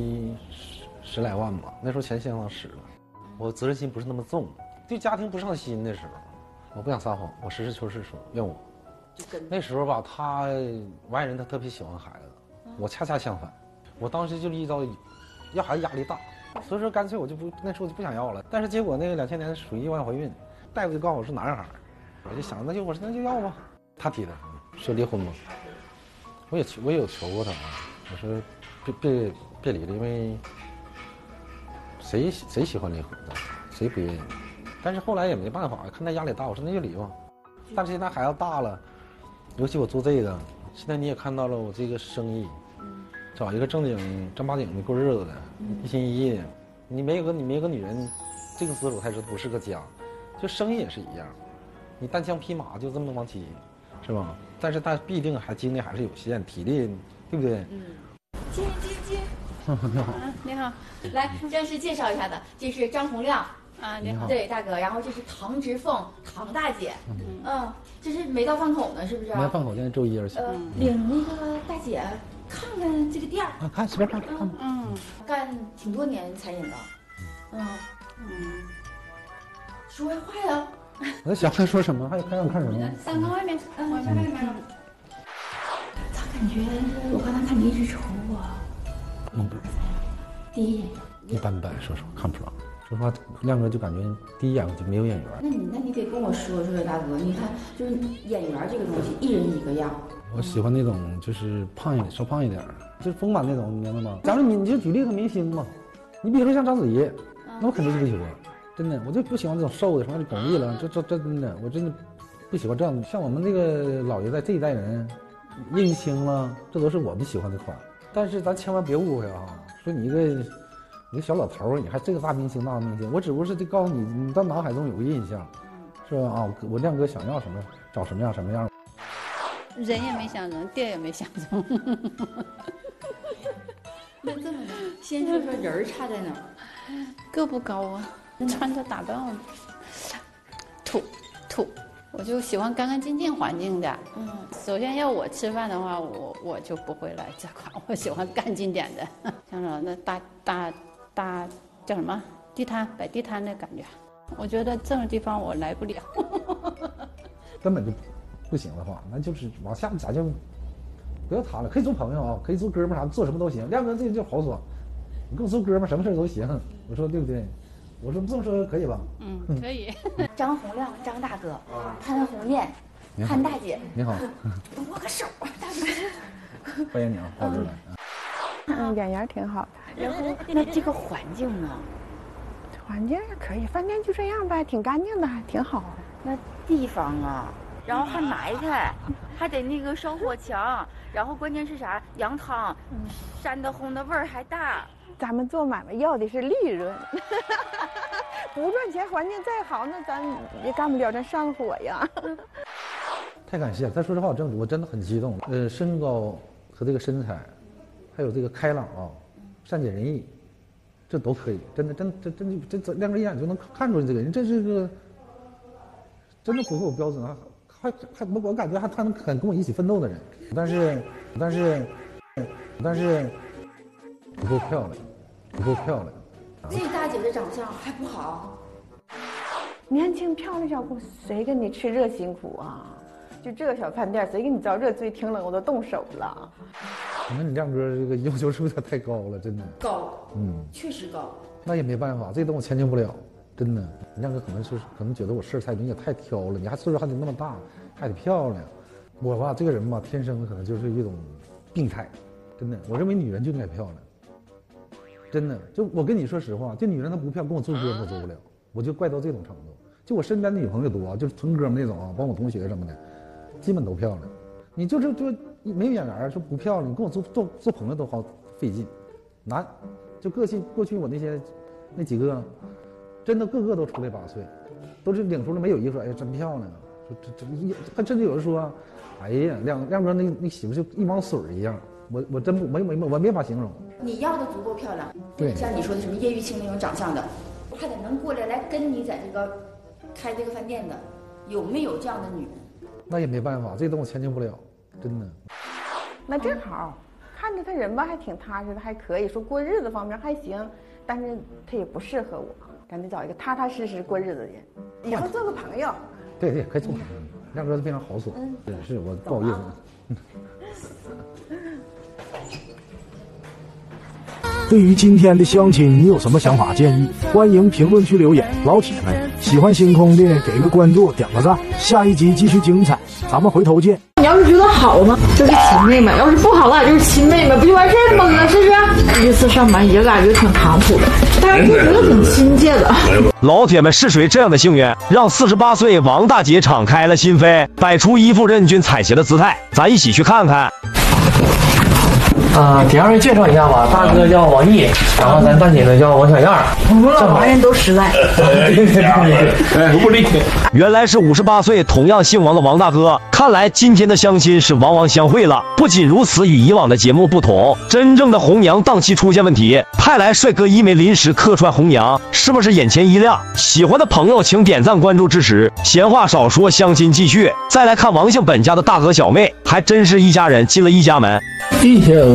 10来万吧，那时候钱相当使了。我责任心不是那么重，对家庭不上心的时候，我不想撒谎，我实事求是说怨我。那时候吧，外人他特别喜欢孩子，我恰恰相反。我当时就遇到要孩子压力大，所以说干脆那时候就不想要了。但是结果那个2000年属于意外怀孕，大夫就告诉我是男孩，我就想我说那就要吧。他提的，说离婚吧。我也有求过他，我说别离了，因为谁喜欢离婚的，谁不愿意。但是后来也没办法，看他压力大，我说那就离吧。但是现在孩子大了，尤其我做这个，现在你也看到了我这个生意。找一个正八经的过日子的，一心一意的。你没有个女人，这个思路才是不是个家。就生意也是一样，你单枪匹马就这么往起，是吧？但是他必定精力还是有限，体力，对不对？ 进。 你好。 你好。 来，正式介绍一下的，这是张洪亮啊，你好。 对，大哥。然后这是唐直凤，唐大姐。这是没到饭口呢，是不是？ 没到饭口，现在周1、2去。 领那个大姐。看看这个店儿啊，看随便看。 干挺多年餐饮了，说话呀。 我在想还说什么，还想看什么？ 看看外面， 外面。 感觉我刚才看你一直瞅我，第一眼一般般，说实话看不出来。说实话，亮哥就感觉第一眼就没有眼缘。 那你得跟我说说，大哥，你看就是眼缘这个东西，一人一个样。 我喜欢那种就是胖一点，稍胖一点，就是丰满那种，你明白吗？假如你就举例个明星嘛，你比如说像章子怡，那我肯定是不喜欢，真的，我就不喜欢这种瘦的，什么巩俐了，这真的，我真的不喜欢这样。像我们这个老一代这一代人，叶玉卿了，这都是我们喜欢的款。但是咱千万别误会啊，说你一个小老头儿，你还这个大明星那个明星，我只不过是就告诉你，你到脑海中有个印象，是吧？啊，我亮哥想要什么，找什么样什么样。 人也没想中，地也没想中。 那这么的，先说说人差在哪儿？ 个不高啊，穿着打扮土，我就喜欢干干净净环境的。首先要我吃饭的话，我就不会来这块，我喜欢干净点的，像那大叫什么地摊摆地摊的感觉。我觉得这种地方我来不了， 根本就不行的话，那就是往下咱就不要谈了，可以做朋友啊，可以做哥们啥，做什么都行。亮哥这就豪爽，你跟我做哥们，什么事都行。我说对不对？我说这么说可以吧？ 可以。 张洪亮，张大哥，潘红艳，潘大姐， 你好， 握个手啊，大哥。 欢迎你啊，到这来。 眼缘挺好的。 然后那这个环境呢？ 环境也可以，饭店就这样呗，挺干净的，还挺好。 那地方啊，然后还埋汰，还得那个烧火墙，然后关键是啥？羊汤，膻的烘的味儿还大。 咱们做买卖要的是利润，不赚钱，环境再好，那咱也干不了这上火呀。 太感谢了，再说实话，我真的很激动。身高和这个身材，还有这个开朗啊，善解人意，这都可以。真的，亮哥一眼就能看出来这个人，这是个真的符合我标准啊。还我感觉他能肯跟我一起奋斗的人，但是不够漂亮。 这大姐的长相还不好， 年轻漂亮小姑，谁跟你吃这辛苦啊？就这个小饭店，谁给你遭这罪？挺冷我都动手了。 那你亮哥这个要求是不是有点太高了？真的高，确实高。 那也没办法，这东我迁就不了，真的。你亮哥可能觉得我事儿太你也太挑了，你还岁数还得那么大，还得漂亮。我吧，这个人吧，天生可能就是一种病态，真的。我认为女人就应该漂亮。真的，就我跟你说实话，这女人她不漂亮，跟我做哥们都做不了，我就怪到这种程度。就我身边的女朋友多，就是纯哥们那种啊，包括我同学什么的，基本都漂亮。你就没有眼缘，说不漂亮，你跟我做朋友都好费劲，难。就过去我那几个，真的个个都出类拔萃，都是领出来没有一个说哎呀真漂亮啊，说甚至有人说，哎呀亮哥那媳妇就一汪水一样。我真我没法形容。 你要的足够漂亮， 对， 像你说的什么叶玉卿那种长相的，还得能过来跟你在这个开这个饭店的，有没有这样的女人？ 那也没办法，这东我迁就不了，真的。 那正好，看着他人吧还挺踏实的，还可以说过日子方面还行，但是他也不适合我，咱得找一个踏踏实实过日子的人，以后做个朋友。 对，可以做朋友。亮哥非常豪爽，是我不好意思。 对于今天的相亲，你有什么想法建议？欢迎评论区留言。老铁们，喜欢星空的给个关注，点个赞，下一集继续精彩，咱们回头见。 你要是觉得好呢，就是亲妹妹；要是不好了，就是亲妹妹，不就完事儿吗？哥，是不是？第一次上班也感觉挺唐突的，但是就觉得挺亲切的。 老铁们是谁这样的幸运，让48岁王大姐敞开了心扉，摆出一副任君采撷的姿态？咱一起去看看。 给二位介绍一下吧，大哥叫王毅，然后咱大姐呢叫王小燕。 这男人都实在。 原来是58岁同样姓王的王大哥，看来今天的相亲是王王相会了。不仅如此，与以往的节目不同，真正的红娘档期出现问题，派来帅哥一枚临时客串红娘，是不是眼前一亮？喜欢的朋友请点赞关注支持。闲话少说，相亲继续。再来看王姓本家的大哥小妹，还真是一家人进了一家门。 地形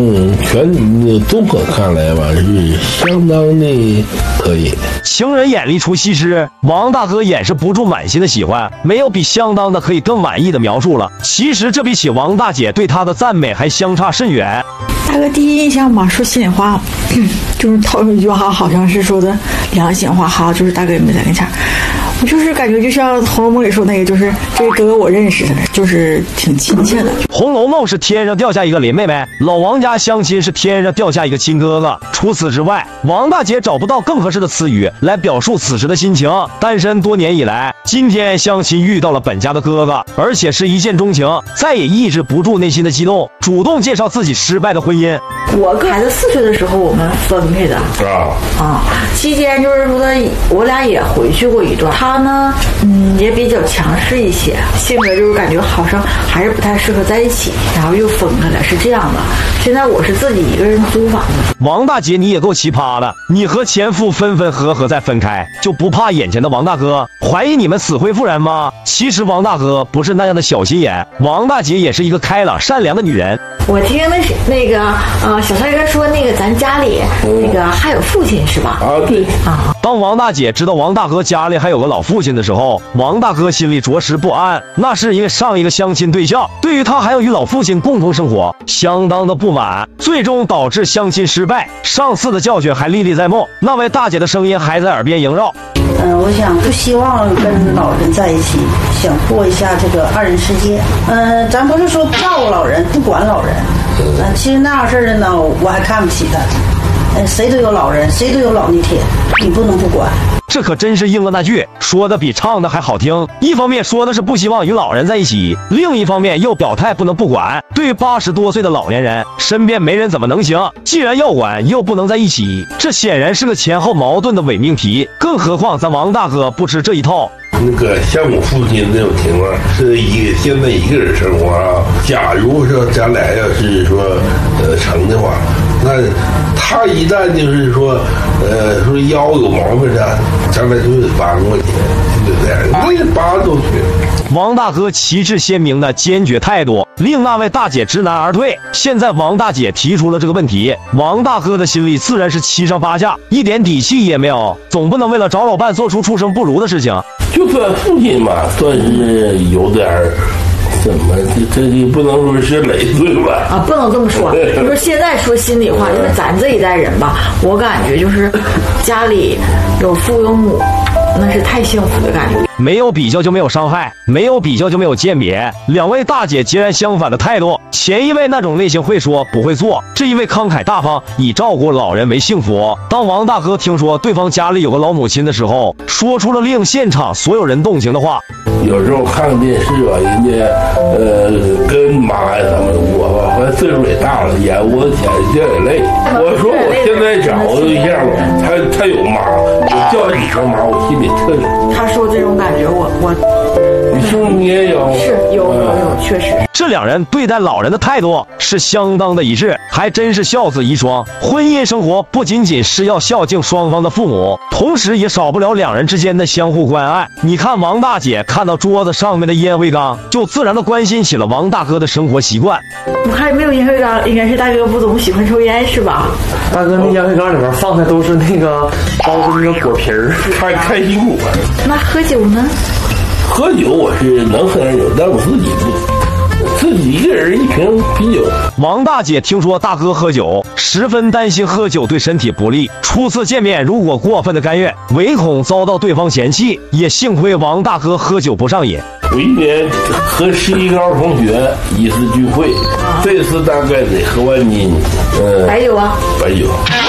全综合看来吧，是相当的可以。 情人眼里出西施，王大哥掩饰不住满心的喜欢，没有比相当的可以更满意的描述了。其实这比起王大姐对他的赞美还相差甚远。 大哥第一印象嘛，说心里话，就是头一句话好像是说的良心话哈，就是大哥也没在跟前，我就是感觉就像《红楼梦》里说那个，就是这个哥哥我认识的，就是挺亲切的。 《红楼梦》是天上掉下一个林妹妹，老王家相亲是天上掉下一个亲哥哥。除此之外，王大姐找不到更合适的词语来表述此时的心情。单身多年以来，今天相亲遇到了本家的哥哥，而且是一见钟情，再也抑制不住内心的激动，主动介绍自己失败的婚姻。 我孩子4岁的时候我们分开的期间就是说我俩也回去过一段，他呢也比较强势一些，性格就是感觉好像还是不太适合在一起，然后又分开了，是这样的。现在我是自己一个人租房子。 王大姐你也够奇葩的，你和前夫分分合合再分开，就不怕眼前的王大哥怀疑你们死灰复燃吗？其实王大哥不是那样的小心眼，王大姐也是一个开朗善良的女人。 我听那个小帅哥说，那个咱家里那个还有父亲是吧？ 对当王大姐知道王大哥家里还有个老父亲的时候，王大哥心里着实不安。那是因为上一个相亲对象对于他还要与老父亲共同生活相当的不满，最终导致相亲失败。上次的教训还历历在目，那位大姐的声音还在耳边萦绕。 我想不希望跟老人在一起，想过一下这个2人世界。咱不是说照顾老人不管老人，其实那样事儿呢，我还看不起他。谁都有老人，谁都有老那天，你不能不管。 这可真是应了那句说的比唱的还好听。一方面说的是不希望与老人在一起，另一方面又表态不能不管。对于80多岁的老年人，身边没人怎么能行？既然要管又不能在一起，这显然是个前后矛盾的伪命题。更何况咱王大哥不吃这一套。 那个像我父亲这种情况，是现在一个人生活啊。假如说咱俩要是说成的话，那他一旦就是说说腰有毛病啥，咱俩就得搬过去，就这样。我也80多岁。 王大哥旗帜鲜明的坚决态度令那位大姐知难而退。现在王大姐提出了这个问题，王大哥的心里自然是七上八下，一点底气也没有，总不能为了找老伴做出出生不如的事情。 就算父亲嘛，算是有点怎么这不能说是累赘吧？ 不能这么说。就是现在说心里话，就是咱这一代人吧，我感觉就是家里有父有母，那是太幸福的感觉。 没有比较就没有伤害，没有比较就没有鉴别。两位大姐截然相反的态度，前一位那种类型会说不会做，这一位慷慨大方，以照顾老人为幸福。当王大哥听说对方家里有个老母亲的时候，说出了令现场所有人动情的话。 有时候看电视吧，人家跟妈呀他们，我反正岁数也大了，眼窝子前掉眼泪。我说我现在找个对象，他有妈，我叫你声妈，我心里特别。 他说这种感觉， 你是不是你也有？ 是有，确实。 这两人对待老人的态度是相当的一致，还真是孝子遗孀。婚姻生活不仅仅是要孝敬双方的父母，同时也少不了两人之间的相互关爱。你看王大姐看到桌子上面的烟灰缸，就自然的关心起了王大哥的生活习惯。 我看没有烟灰缸，应该是大哥不总喜欢抽烟是吧？ 大哥那烟灰缸里面放的都是那个包的那个果皮儿， 开心果。 那喝酒呢？ 喝酒我是能喝点酒，但我自己不，自己一个人一瓶啤酒。 王大姐听说大哥喝酒，十分担心喝酒对身体不利。初次见面如果过分的干预，唯恐遭到对方嫌弃。也幸亏王大哥喝酒不上瘾。 我一年和11高同学一次聚会，这次大概得喝完斤。 白酒啊？ 白酒。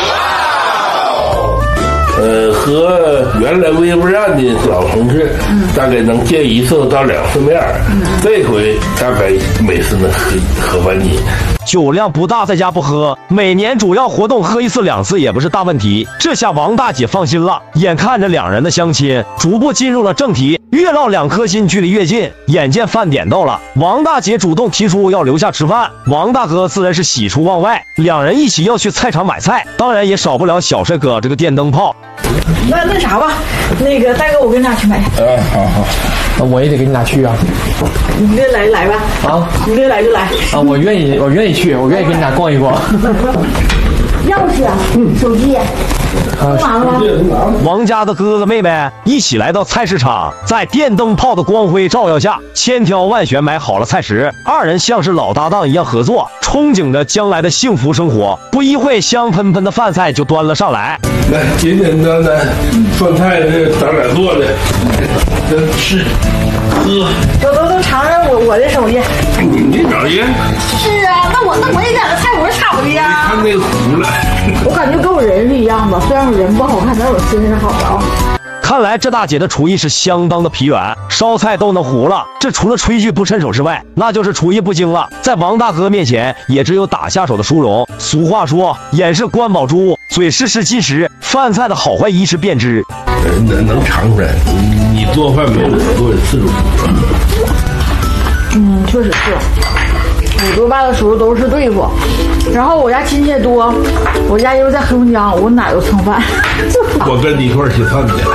和原来微博站的老同事，大概能见1次到2次面，这回大概每次能喝完斤。 酒量不大，在家不喝，每年主要活动喝1次2次也不是大问题。这下王大姐放心了，眼看着两人的相亲逐步进入了正题，越唠2颗心距离越近。眼见饭点到了，王大姐主动提出要留下吃饭，王大哥自然是喜出望外，两人一起要去菜场买菜，当然也少不了小帅哥这个电灯泡。 那啥吧，那个大哥，我跟你俩去买。 好，那我也得跟你俩去啊。 你这来就来吧。 啊， 你这来就来。 啊，我愿意去，我愿意跟你俩逛一逛。 钥匙啊，手机。都拿了吗？ 王家的哥哥妹妹一起来到菜市场，在电灯泡的光辉照耀下，千挑万选买好了菜食。二人像是老搭档一样合作，憧憬着将来的幸福生活。不一会，香喷喷的饭菜就端了上来。 来，简简单单，饭菜这咱俩做的，咱吃喝。 都尝尝我的手艺。 你手艺？ 是啊，那我也两个菜我是炒的呀。 看那个糊了。 我感觉跟我人是一样的，虽然我人不好看，但是我心是好的啊。 看来这大姐的厨艺是相当的疲软，烧菜都能糊了。这除了炊具不趁手之外，那就是厨艺不精了。在王大哥面前，也只有打下手的殊荣。俗话说，眼是关宝珠，嘴是金石，饭菜的好坏一时便知。 能尝出来，你做饭没有我做的次数。 确实是。我多大的时候都是对付，然后我家亲戚也多，我家又在黑龙江，我哪有蹭饭？ 我跟你一块儿去蹭去。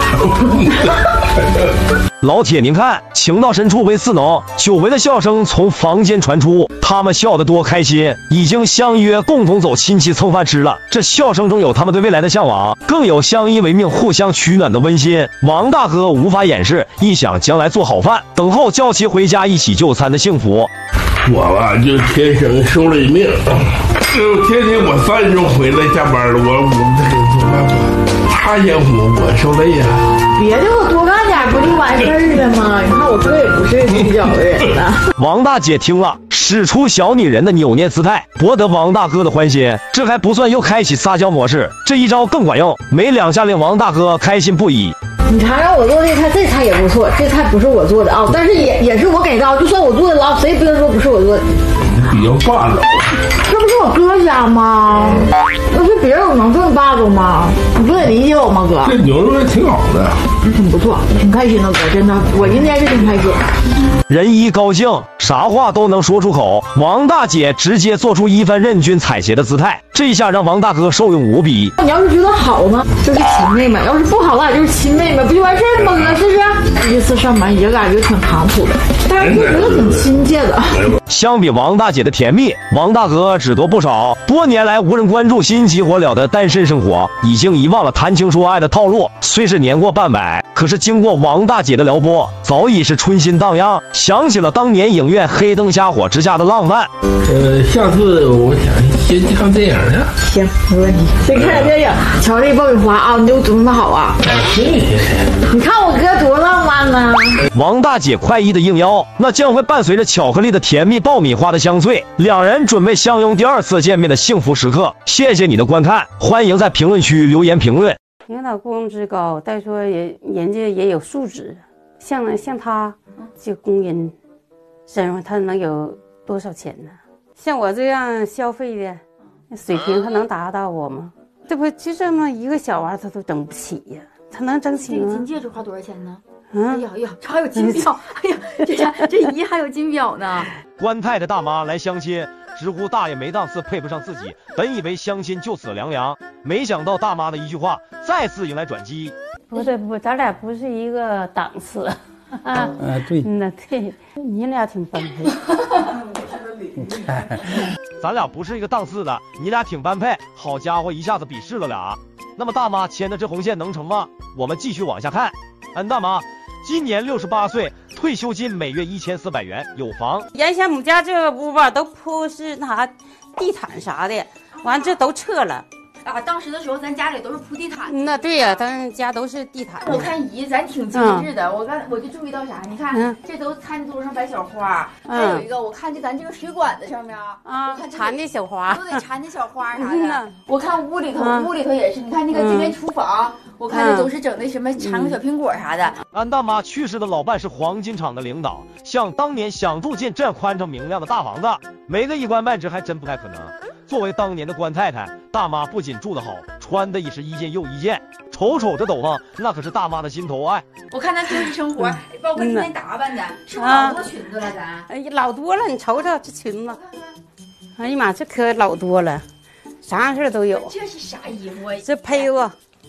老铁，您看，情到深处为似浓，久违的笑声从房间传出，他们笑得多开心，已经相约共同走亲戚蹭饭吃了。这笑声中有他们对未来的向往，更有相依为命、互相取暖的温馨。王大哥无法掩饰，一想将来做好饭，等候叫其回家一起就餐的幸福。 我吧，就天生受了一命，就天天我3点钟回来下班了，我们再给做饭吧。他嫌我受累呀。 别的我多干点不就完事儿了吗？你看我哥也不是计较的人呢。 王大姐听了，使出小女人的扭捏姿态，博得王大哥的欢心。这还不算，又开启撒娇模式，这一招更管用，没2下令王大哥开心不已。 你尝尝我做这菜，这菜也不错，这菜不是我做的啊，但是也是我给的，就算我做的了，谁也不能说不是我做的。 比较霸道。 这不是我哥家吗？要是别人我能这么霸道吗？你不得理解我吗，哥？ 这牛肉挺好的， 挺不错，挺开心的，哥，真的，我今天是挺开心。 人一高兴，啥话都能说出口。王大姐直接做出一番任君采撷的姿态，这一下让王大哥受用无比。 你要是觉得好呢，就是亲妹妹；要是不好了，就是亲妹妹，不就完事儿吗？哥，是不是？第一次上门也感觉挺唐突的，但是就觉得挺亲切的。 相比王大姐的甜蜜，王大哥只多不少。多年来无人关注、心急火燎的单身生活，已经遗忘了谈情说爱的套路。虽是年过半百，可是经过王大姐的撩拨，早已是春心荡漾，想起了当年影院黑灯瞎火之下的浪漫。 下次我想先去看电影去。 行，没问题。先看点电影，瞧这爆米花啊，你就琢磨的好啊。你看我哥多浪漫呢。 王大姐快意的应邀，那将会伴随着巧克力的甜蜜、爆米花的香脆，两人准备相拥第2次见面的幸福时刻。谢谢你的观看，欢迎在评论区留言评论。 领导工资高，再说人家也有素质，像他这工人身上他能有多少钱呢？像我这样消费的水平，他能达到我吗？这不就这么一个小娃，他都整不起呀，他能整起吗？ 这金戒指花多少钱呢？哎呀哎呀，这还有金表！哎呀，这姨还有金表呢。 官太太大妈来相亲，直呼大爷没档次，配不上自己。本以为相亲就此凉凉，没想到大妈的一句话再次迎来转机。 不，咱俩不是一个档次啊。 对， 那对，你俩挺般配。 咱俩不是一个档次的，你俩挺般配。好家伙，一下子鄙视了俩。那么大妈牵的这红线能成吗？我们继续往下看。大妈今年68岁，退休金每月1400元，有房。 原先我们家这个屋吧都铺是那地毯啥的，完这都撤了。 啊，当时的时候咱家里都是铺地毯。 那对呀，咱家都是地毯。 我看姨咱挺精致的，我就注意到啥？你看，这都餐桌上摆小花，还有一个我看就咱这个水管子上面啊，缠的小花， 都得缠的小花啥的。我看屋里头也是，你看那个这边厨房，我看这都是整的什么缠个小苹果啥的。 安大妈去世的老伴是黄金厂的领导，像当年想住进这样宽敞明亮的大房子，没个一官半职还真不太可能。作为当年的官太太，大妈不仅住得好，穿的也是一件又一件，瞅瞅这斗篷，那可是大妈的心头爱。 我看她精致生活，包括今天打扮的，是不是老多裙子了咱？ 哎呀，老多了，你瞅瞅这裙子，哎呀妈，这可老多了，啥样式都有。 这是啥衣服啊？ 这胚子，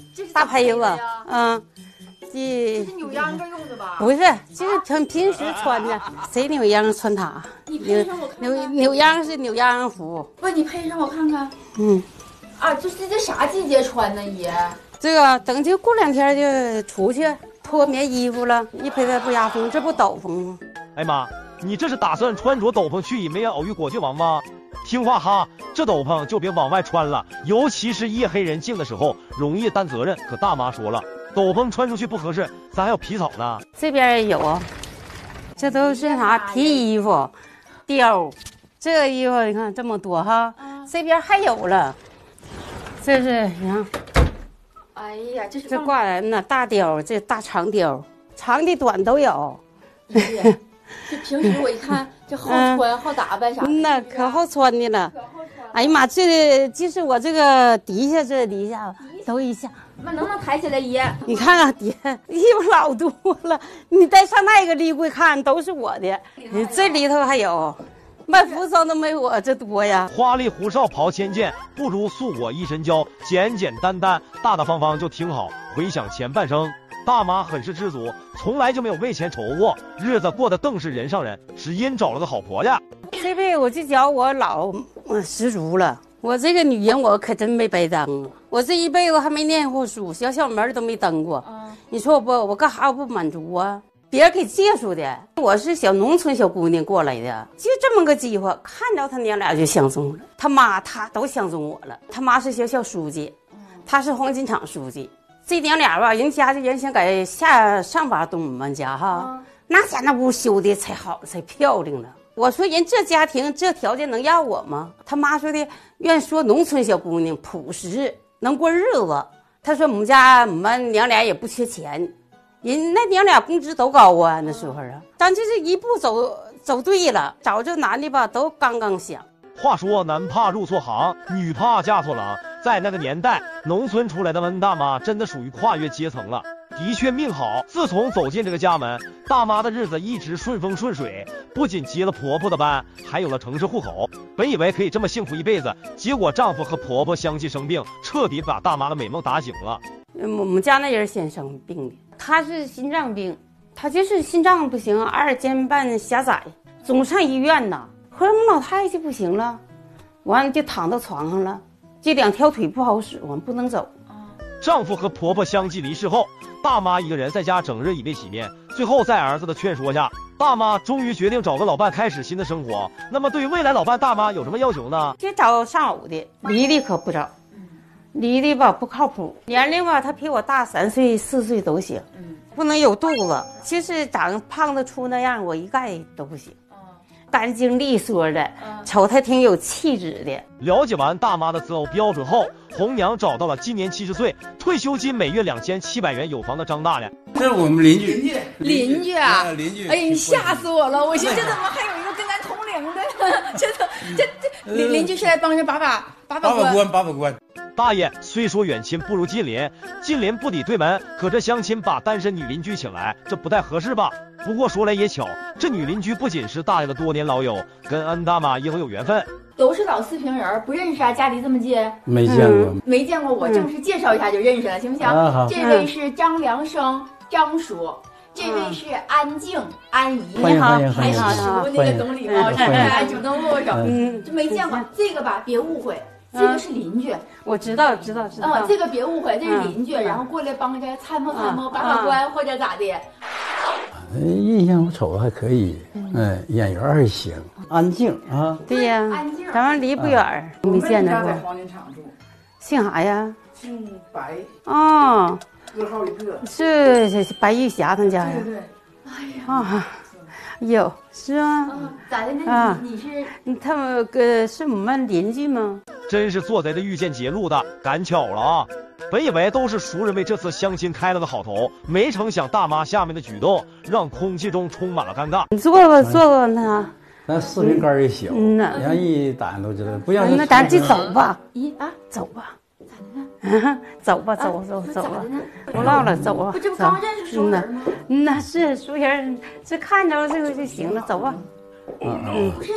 大胚子， 这是扭秧歌用的吧？ 不是，就是平时穿的，谁扭秧穿它？ 你配上我看看。 扭秧是扭秧服。 不，你配上我看看。这啥季节穿呢？爷， 这个等就过2天就出去脱棉衣服了，一佩戴不压风，这不斗篷吗？ 哎妈，你这是打算穿着斗篷去以梅园偶遇果郡王吗？听话哈，这斗篷就别往外穿了，尤其是夜黑人静的时候，容易担责任。可大妈说了，斗篷穿出去不合适，咱还有皮草呢。 这边也有，这都是啥皮衣服、貂。这个衣服你看这么多哈，这边还有了，这是你看。 哎呀， 这挂人呢，大貂，这大长貂，长的短都有。 这平时我一看，这好穿好打扮啥的。 那可好穿的了。哎呀妈，这就是我这个底下都一下。 那能不能抬起来爷？ 你看看底下衣服老多了，你再上那个立柜看，都是我的。这里头还有。卖服装都没我这多呀！ 花里胡哨刨千件，不如素我一身娇。简简单单，大大方方就挺好。回想前半生，大妈很是知足，从来就没有为钱愁过，日子过得更是人上人。是因找了个好婆家。 这辈子我就觉我老十足了。我这个女人我可真没白当啊！我这一辈子还没念过书，小门都没登过。你说我干啥我不满足啊？别人给介绍的，我是小农村小姑娘过来的，就这么个机会，看着他娘俩就相中了。他妈他都相中我了，他妈是学校书记，他是黄金厂书记。这娘俩吧，人家就原先在上边东我们家哈，那家那屋修的才好才漂亮了。我说人这家庭这条件能要我吗？他妈说的愿说农村小姑娘朴实能过日子。他说我们娘俩也不缺钱。人那娘俩工资都高啊，那时候啊，咱这是一步走对了，找这男的吧都刚想。 话说男怕入错行，女怕嫁错郎，在那个年代，农村出来的温大妈真的属于跨越阶层了，的确命好。自从走进这个家门，大妈的日子一直顺风顺水，不仅接了婆婆的班，还有了城市户口。本以为可以这么幸福一辈子，结果丈夫和婆婆相继生病，彻底把大妈的美梦打醒了。 我们家那人先生病的，他是心脏病，他就是心脏不行，2尖瓣狭窄，总上医院呢。后来我们老太太就不行了，完了就躺到床上了，这2条腿不好使，我们不能走。 丈夫和婆婆相继离世后，大妈一个人在家整日以泪洗面。最后在儿子的劝说下，大妈终于决定找个老伴开始新的生活。那么对于未来老伴，大妈有什么要求呢？ 就找上偶的，离的可不找。离的吧不靠谱，年龄吧他比我大3岁4岁都行，不能有肚子，就是长胖的粗那样，我一概都不行。干净利索的，瞅他挺有气质的。 了解完大妈的择偶标准后，红娘找到了今年70岁，退休金每月2700元有房的张大爷。 这是我们邻居。 邻居啊！ 邻居。 哎呀，你吓死我了！我寻思这怎么还有一个跟咱同龄的呢？这邻居是来帮着把关。 大爷虽说远亲不如近邻，近邻不抵对门，可这相亲把单身女邻居请来，这不太合适吧？不过说来也巧，这女邻居不仅是大爷的多年老友，跟恩大妈也很有缘分。 都是老四平人，不认识啊？家离这么近， 没见过， 没见过。我正式介绍一下就认识了，行不行？这位是张良生，张叔。这位是安静，安姨， 欢迎， 还是叔那个懂礼貌，是不是？主动握手，这没见过。这个吧，别误会。这个是邻居， 我知道。 这个别误会，这是邻居，然后过来帮着参谋把关或者咋的。 印象不瞅还可以，眼缘还行，安静啊。 对呀， 安静。 咱们离不远，没见着过。 在黄金厂住。 姓啥呀？ 姓白。 哦。 哥好一个。 是白玉霞他家呀。 对。哎呀。有是啊， 咋的呢？你是他们是我们邻居吗？ 真是做贼的遇见截路的，赶巧了啊！本以为都是熟人为这次相亲开了个好头，没成想大妈下面的举动让空气中充满了尴尬。 你坐吧那。 咱视频杆也小，人一打都知道，不像那咱就走吧。走吧。走吧。不唠了，走吧。 不，这不刚认识熟人吗？ 那是熟人，这看着这个就行了，走吧。 不是，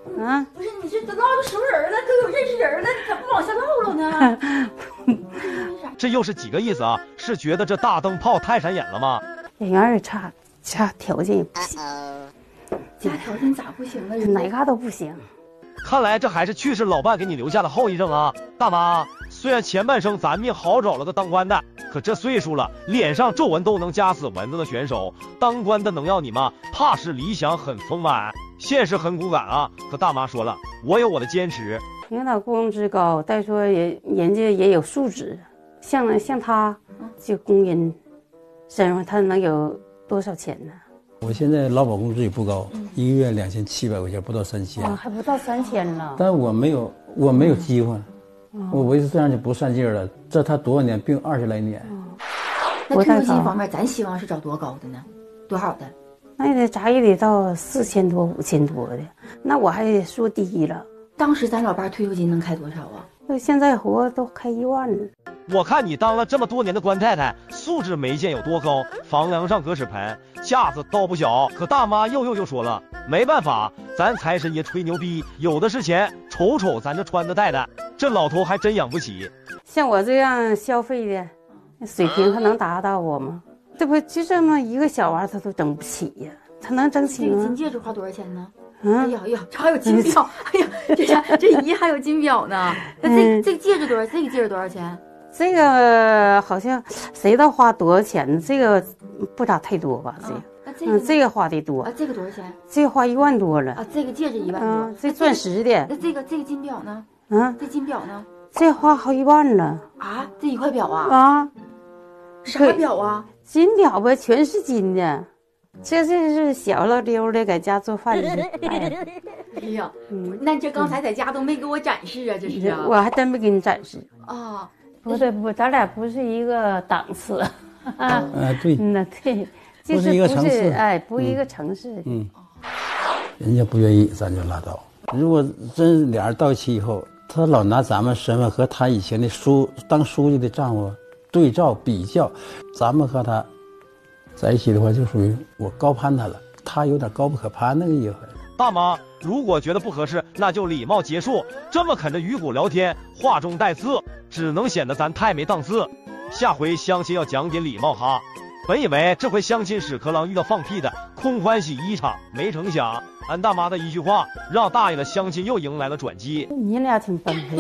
啊？ 不是，你这都唠着熟人了，都有认识人了，你咋不往下唠了呢？ 这又是几个意思啊？是觉得这大灯泡太闪眼了吗？ 人缘也差，家条件也不行。 家条件咋不行了？ 哪嘎都不行。 看来这还是去世老伴给你留下的后遗症啊，大妈。虽然前半生咱命好找了个当官的，可这岁数了，脸上皱纹都能夹死蚊子的选手，当官的能要你吗？怕是理想很丰满，现实很骨感啊。可大妈说了，我有我的坚持。 领导工资高，再说人家也有素质，像他这工人身上他能有多少钱呢？ 我现在劳保工资也不高，一个月2700块钱，不到3000， 还不到3000呢。 但我没有机会。我维持这样就不算劲儿了。这他多少年病20来年。 那退休金方面，咱希望是找多高的呢？多少的？ 那咱也得到4000多、5000多的。那我还说低了。 当时咱老伴退休金能开多少啊？ 现在活都开1万了。 我看你当了这么多年的官太太，素质没见有多高，房梁上搁纸盆，架子倒不小。可大妈又说了，没办法，咱财神爷吹牛逼，有的是钱，瞅瞅咱这穿的戴的，这老头还真养不起。 像我这样消费的水平，他能达到我吗？这不就这么一个小娃，他都整不起呀，他能整起吗？ 这个金戒指花多少钱呢？哎呀，这还有金表，哎呀，这姨还有金表呢。那这个戒指多少？这个戒指多少钱？ 这个好像谁道花多少钱呢？这个不咋太多吧？这个花的多啊。这个多少钱？ 这个花1万多了啊。这个戒指1万多， 这钻石的。 那这个金表呢？这金表呢？ 这花好1万了啊！这一块表啊？ 啊， 啥表啊？ 金表呗，全是金的。这是小了溜的，在家做饭的。 哎呀，那这刚才在家都没给我展示啊，这是啊。 我还真没给你展示啊。 不，咱俩不是一个档次啊。 对。 对， 不是一个城市。 哎，不一个城市。 人家不愿意，咱就拉倒。如果真俩人到一起以后，他老拿咱们身份和他以前的当书记的丈夫对照比较，咱们和他在一起的话，就属于我高攀他了，他有点高不可攀那个意思。 大妈，如果觉得不合适，那就礼貌结束。这么啃着鱼骨聊天，话中带刺，只能显得咱太没档次。下回相亲要讲点礼貌哈。本以为这回相亲屎壳郎遇到放屁的，空欢喜一场，没成想俺大妈的一句话，让大爷的相亲又迎来了转机。 你俩挺般配。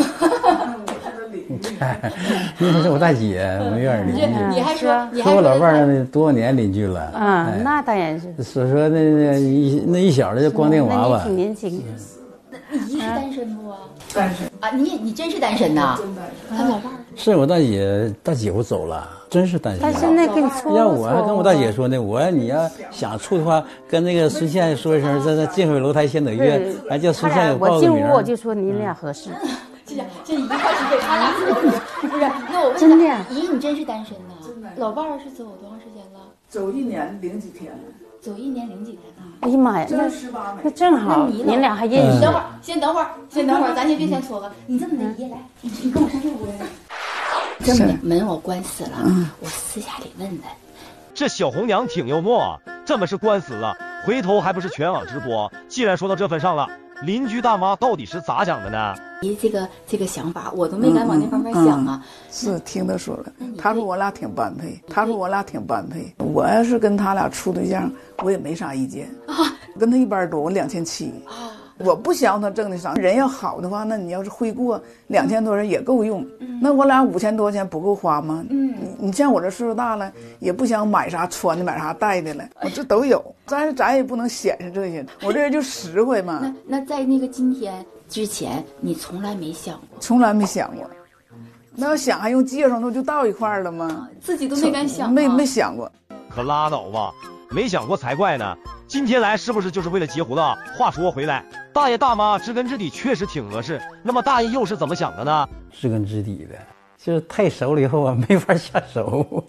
那是我大姐，我们院邻居。 你还说和我老伴儿多年邻居了。 啊，那当然是。 所以说那一小的就光腚娃娃。 挺年轻。 那你是单身不啊？ 单身啊，你真是单身呐？他老伴儿是我大姐夫走了，真是单身。 他现在跟你处。 要我还跟我大姐说呢，你要想处的话，跟那个孙宪说一声，在进回楼台先得约，还叫孙宪报个名。 我进屋我就说你俩合适。 这一开始给他俩说，不是？那我问真的， 姨，你真是单身呐？老伴儿是走多长时间了？ 走1年零几天了。 走1年零几天了。 哎呀妈呀，那正好，你俩还认识。 先等会儿，咱先别先说吧。你这么的，爷来，你跟我上这屋来。这么的，门我关死了，我私下里问问。 这小红娘挺幽默啊，这么是关死了，回头还不是全网直播。既然说到这份上了，邻居大妈到底是咋想的呢？ 这个想法，我都没敢往那方面想啊。 是听他说了，他说我俩挺般配，我要是跟他俩处对象，我也没啥意见啊。跟他一般多，我2700啊。我不想他挣的少，人要好的话，那你要是会过2000多人也够用。那我俩5000多钱不够花吗？你像我这岁数大了，也不想买啥穿的，买啥戴的了，我这都有。咱也不能显示这些，我这人就实惠嘛。 那在那个今天之前，你从来没想过？ 从来没想过。那要想还用介绍，那就到一块儿了吗？ 自己都没敢想， 没想过。 可拉倒吧，没想过才怪呢。今天来是不是就是为了截胡子？话说回来，大爷大妈知根知底确实挺合适，那么大爷又是怎么想的呢？ 知根知底的，就是太熟了以后啊，没法下手。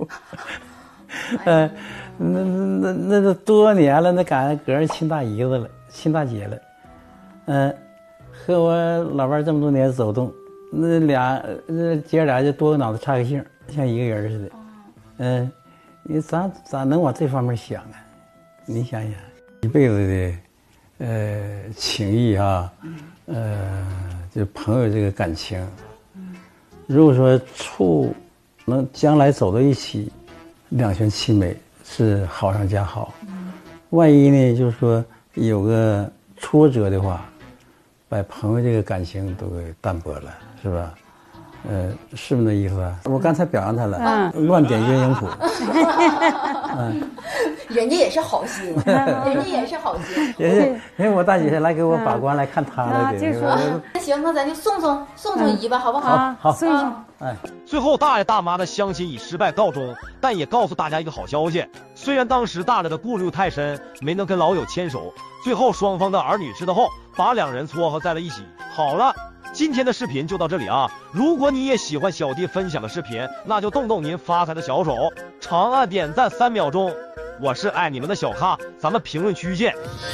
那都多年了，那赶上隔上亲大姨子了，亲大姐了。和我老伴这么多年走动，那姐俩就多个脑子差个性，像一个人似的。你咋能往这方面想啊？你想想，一辈子情谊啊，就朋友这个感情，如果说能将来走到一起，两全其美是好上加好。万一呢，就是说有个挫折的话，把朋友这个感情都给淡薄了，是吧？是不是那意思啊？我刚才表扬他了，乱点鸳鸯谱。 人家也是好心，人家也是好心。 人家我大姐姐来给我把关，来看他了。 那行，那咱就送姨吧，好不好？ 好， 送一送。 最后大爷大妈的相亲以失败告终，但也告诉大家一个好消息，虽然当时大爷的顾虑太深，没能跟老友牵手，最后双方的儿女知道后，把两人撮合在了一起。好了，今天的视频就到这里啊！如果你也喜欢小弟分享的视频，那就动动您发财的小手，长按点赞3秒钟。我是爱你们的小咖，咱们评论区见。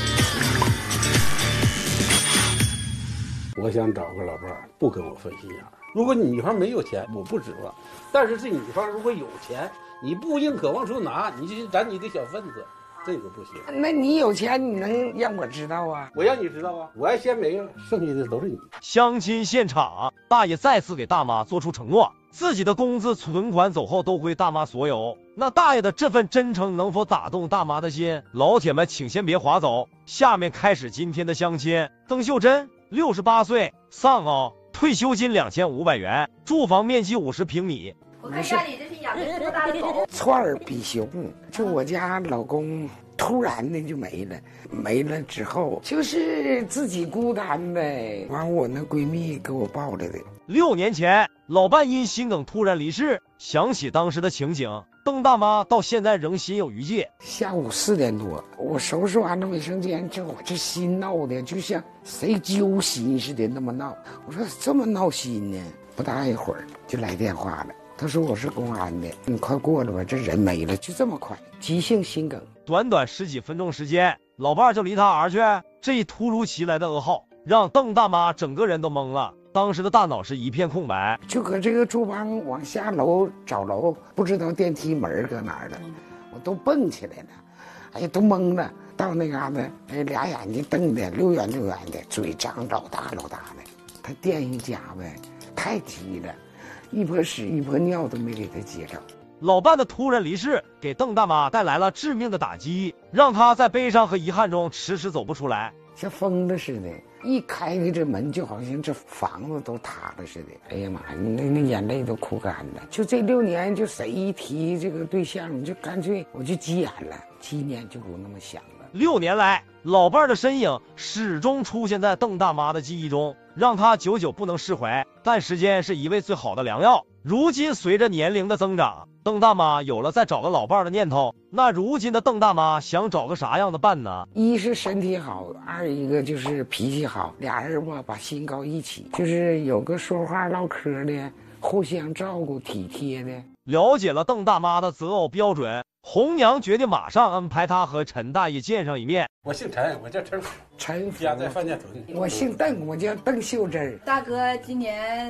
我想找个老伴儿，不跟我分心眼儿。如果女方没有钱，我不指望；但是这女方如果有钱，你不应可往出拿，你就攒你个小份子，这个不行。 那你有钱，你能让我知道啊？ 我让你知道啊！我要先没了，剩下的都是你。 相亲现场，大爷再次给大妈做出承诺，自己的工资存款走后都归大妈所有。那大爷的这份真诚能否打动大妈的心？老铁们请先别划走，下面开始今天的相亲。邓秀珍68岁，丧偶，退休金2500元，住房面积50平米。 我看家里这是养的多大的狗？ 串儿比熊，就我家老公突然的就没了，没了之后就是自己孤单呗。完我那闺蜜给我抱来的。 6年前，老伴因心梗突然离世，想起当时的情景，邓大妈到现在仍心有余悸。 下午4点多，我收拾完了卫生间，我这心闹的就像谁揪心似的那么闹。我说这么闹心呢？不大一会儿就来电话了，他说我是公安的，你快过来吧，这人没了，就这么快，急性心梗。 短短10几分钟时间，老伴就离他而去。这一突如其来的噩耗，让邓大妈整个人都懵了。当时的大脑是一片空白， 就搁这个厨房往下楼找楼，不知道电梯门搁哪儿了，我都蹦起来了，哎呀，都懵了。到那嘎达，哎，俩眼睛瞪的溜圆溜圆的，嘴张老大老大的。他垫一夹呗，太急了，一泼屎一泼尿都没给他接着。 老伴的突然离世给邓大妈带来了致命的打击，让她在悲伤和遗憾中迟迟走不出来， 像疯了似的。一开开这门，就好像这房子都塌了似的。哎呀妈呀，那眼泪都哭干了。就这6年，就谁一提这个对象，就干脆我就急眼了。7年就不那么想了。 6年来，老伴的身影始终出现在邓大妈的记忆中，让她久久不能释怀。但时间是一味最好的良药。如今随着年龄的增长，邓大妈有了再找个老伴的念头。那如今的邓大妈想找个啥样的伴呢？ 一是身体好，二一个就是脾气好，俩人吧把心搞一起，就是有个说话唠嗑的，互相照顾体贴的。 了解了邓大妈的择偶标准，红娘决定马上安排她和陈大爷见上一面。 我姓陈，我叫陈福，家在范家屯。 我姓邓，我叫邓秀珍。 大哥今年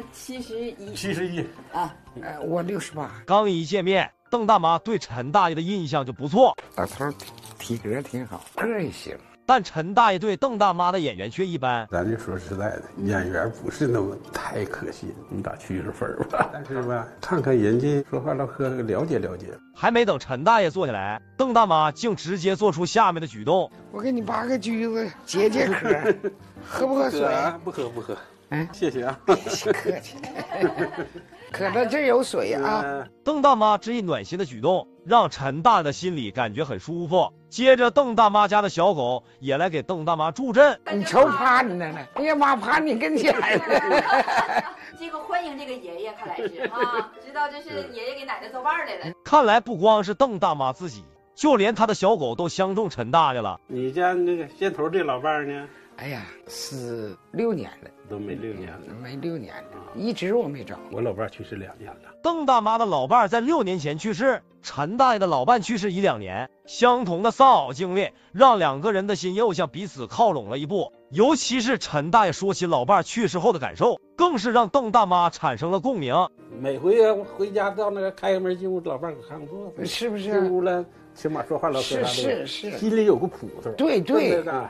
71 啊， 我68。 刚一见面，邓大妈对陈大爷的印象就不错， 老头体格挺好，个儿也行。 但陈大爷对邓大妈的眼缘却一般。 咱就说实在的，眼缘不是那么太可信，你打90分吧。但是吧，看看人家说话唠嗑，了解了解。 还没等陈大爷坐下来，邓大妈竟直接做出下面的举动： 我给你扒个橘子解解渴，喝不喝水？ 不喝不喝。 哎， 谢谢啊， 客气。可乐这有水啊！ 邓大妈这一暖心的举动，让陈大爷的心里感觉很舒服。接着，邓大妈家的小狗也来给邓大妈助阵。 你瞅趴你那了，哎呀妈，趴你跟前了。 这个欢迎这个爷爷，看来是啊，知道这是爷爷给奶奶做伴来了。 看来不光是邓大妈自己，就连他的小狗都相中陈大爷了。 你家那个先头这老伴呢？ 哎呀，是6年了， 都没6年了， 没6年了，一直我没找。 我老伴去世2年了。 邓大妈的老伴在6年前去世，陈大爷的老伴去世1、2年，相同的丧偶经历让两个人的心又向彼此靠拢了一步。尤其是陈大爷说起老伴去世后的感受，更是让邓大妈产生了共鸣。 每回回家到那个开门进屋，老伴搁炕上坐， 是不是？ 进屋了，起码说话唠嗑是， 心里有个谱头。 对。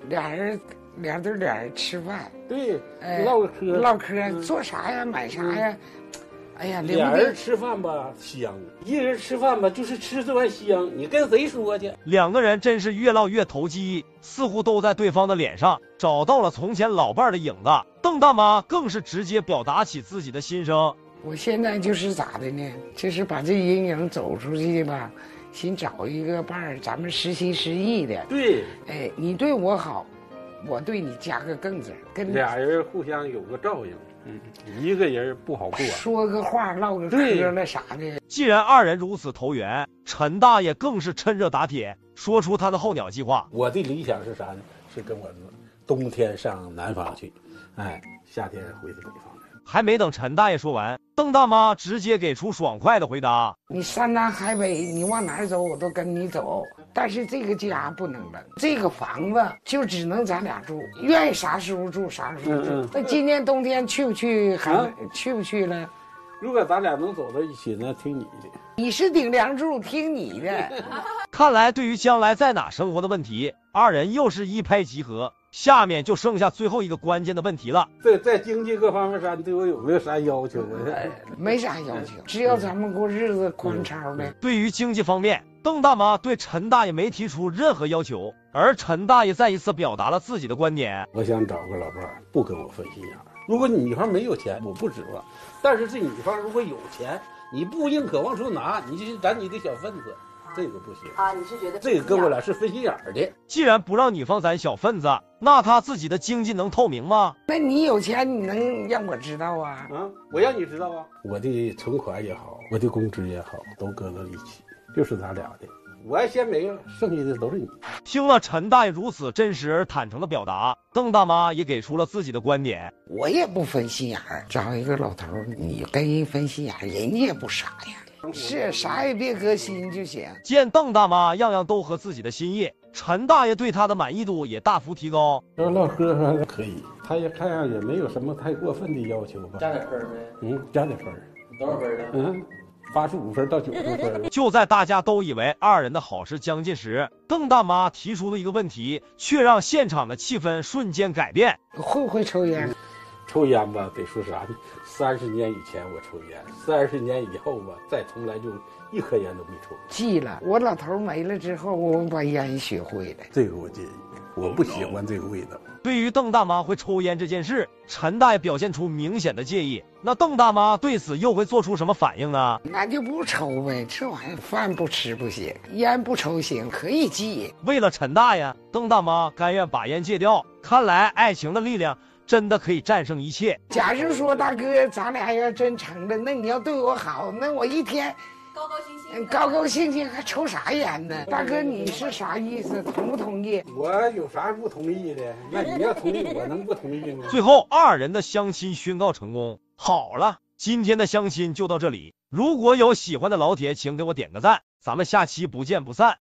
俩对脸吃饭， 对， 唠嗑，做啥呀，买啥呀？哎呀， 俩人吃饭吧香，一人吃饭吧就是吃这碗香，你跟谁说去？ 两个人真是越唠越投机，似乎都在对方的脸上找到了从前老伴的影子。邓大妈更是直接表达起自己的心声。 我现在就是咋的呢？就是把这阴影走出去吧，先找一个伴儿，咱们实心实意的。 对， 哎，你对我好，我对你加个更字，跟俩人互相有个照应。一个人不好过， 说个话唠个嗑那啥的。 既然二人如此投缘，陈大爷更是趁热打铁，说出他的候鸟计划。 我的理想是啥呢？是跟我冬天上南方去，夏天回北方来。 还没等陈大爷说完，邓大妈直接给出爽快的回答： 你山南海北，你往哪儿走我都跟你走，但是这个家不能扔，这个房子就只能咱俩住，愿意啥时候住啥时候住。那今年冬天去不去？去不去了？ 如果咱俩能走到一起呢，听你的。 你是顶梁柱，听你的。 看来对于将来在哪生活的问题，二人又是一拍即合。下面就剩下最后一个关键的问题了。 在经济各方面上，对我有没有啥要求？ 没啥要求，只要咱们过日子宽敞的。 对于经济方面，邓大妈对陈大爷没提出任何要求，而陈大爷再一次表达了自己的观点。 我想找个老伴儿，不跟我分心眼儿。如果女方没有钱，我不指望；但是这女方如果有钱，你不宁可往出拿，你就是攒你个小份子。这个不行啊！ 你是觉得这个跟我俩是分心眼儿的？ 既然不让女方攒小份子，那他自己的经济能透明吗？ 那你有钱，你能让我知道啊？ 我让你知道啊！我的存款也好，我的工资也好，都搁到一起，就是咱俩的。我先没了，剩下的都是你。 听了陈大爷如此真实而坦诚的表达，邓大妈也给出了自己的观点。 我也不分心眼儿，找一个老头，你跟人分心眼儿，人家也不傻呀。是啥也别搁心就行。 见邓大妈样样都合自己的心意，陈大爷对她的满意度也大幅提高。 要唠嗑还可以，他也看样也没有什么太过分的要求吧。 加点分呗？ 加点分。 多少分呢 ？85分到90分。 就在大家都以为二人的好事将近时，邓大妈提出的一个问题，却让现场的气氛瞬间改变。 会不会抽烟？ 抽烟吧，得说啥呢？30年以前我抽烟，30年以后吧，再从来就一颗烟都没抽。 记了，我老头没了之后，我把烟学会了。 这个我介意，我不喜欢这个味道。 对于邓大妈会抽烟这件事，陈大爷表现出明显的介意。那邓大妈对此又会做出什么反应呢？ 那就不抽呗，这玩意儿饭不吃不行，烟不抽行，可以戒。 为了陈大爷，邓大妈甘愿把烟戒掉。看来爱情的力量真的可以战胜一切。 假如说大哥，咱俩要真成了，那你要对我好，那我一天高高兴兴还抽啥烟呢？大哥，你是啥意思？同不同意？ 我有啥不同意的？那你要同意，我能不同意吗？ 最后二人的相亲宣告成功。好了，今天的相亲就到这里。如果有喜欢的老铁，请给我点个赞，咱们下期不见不散。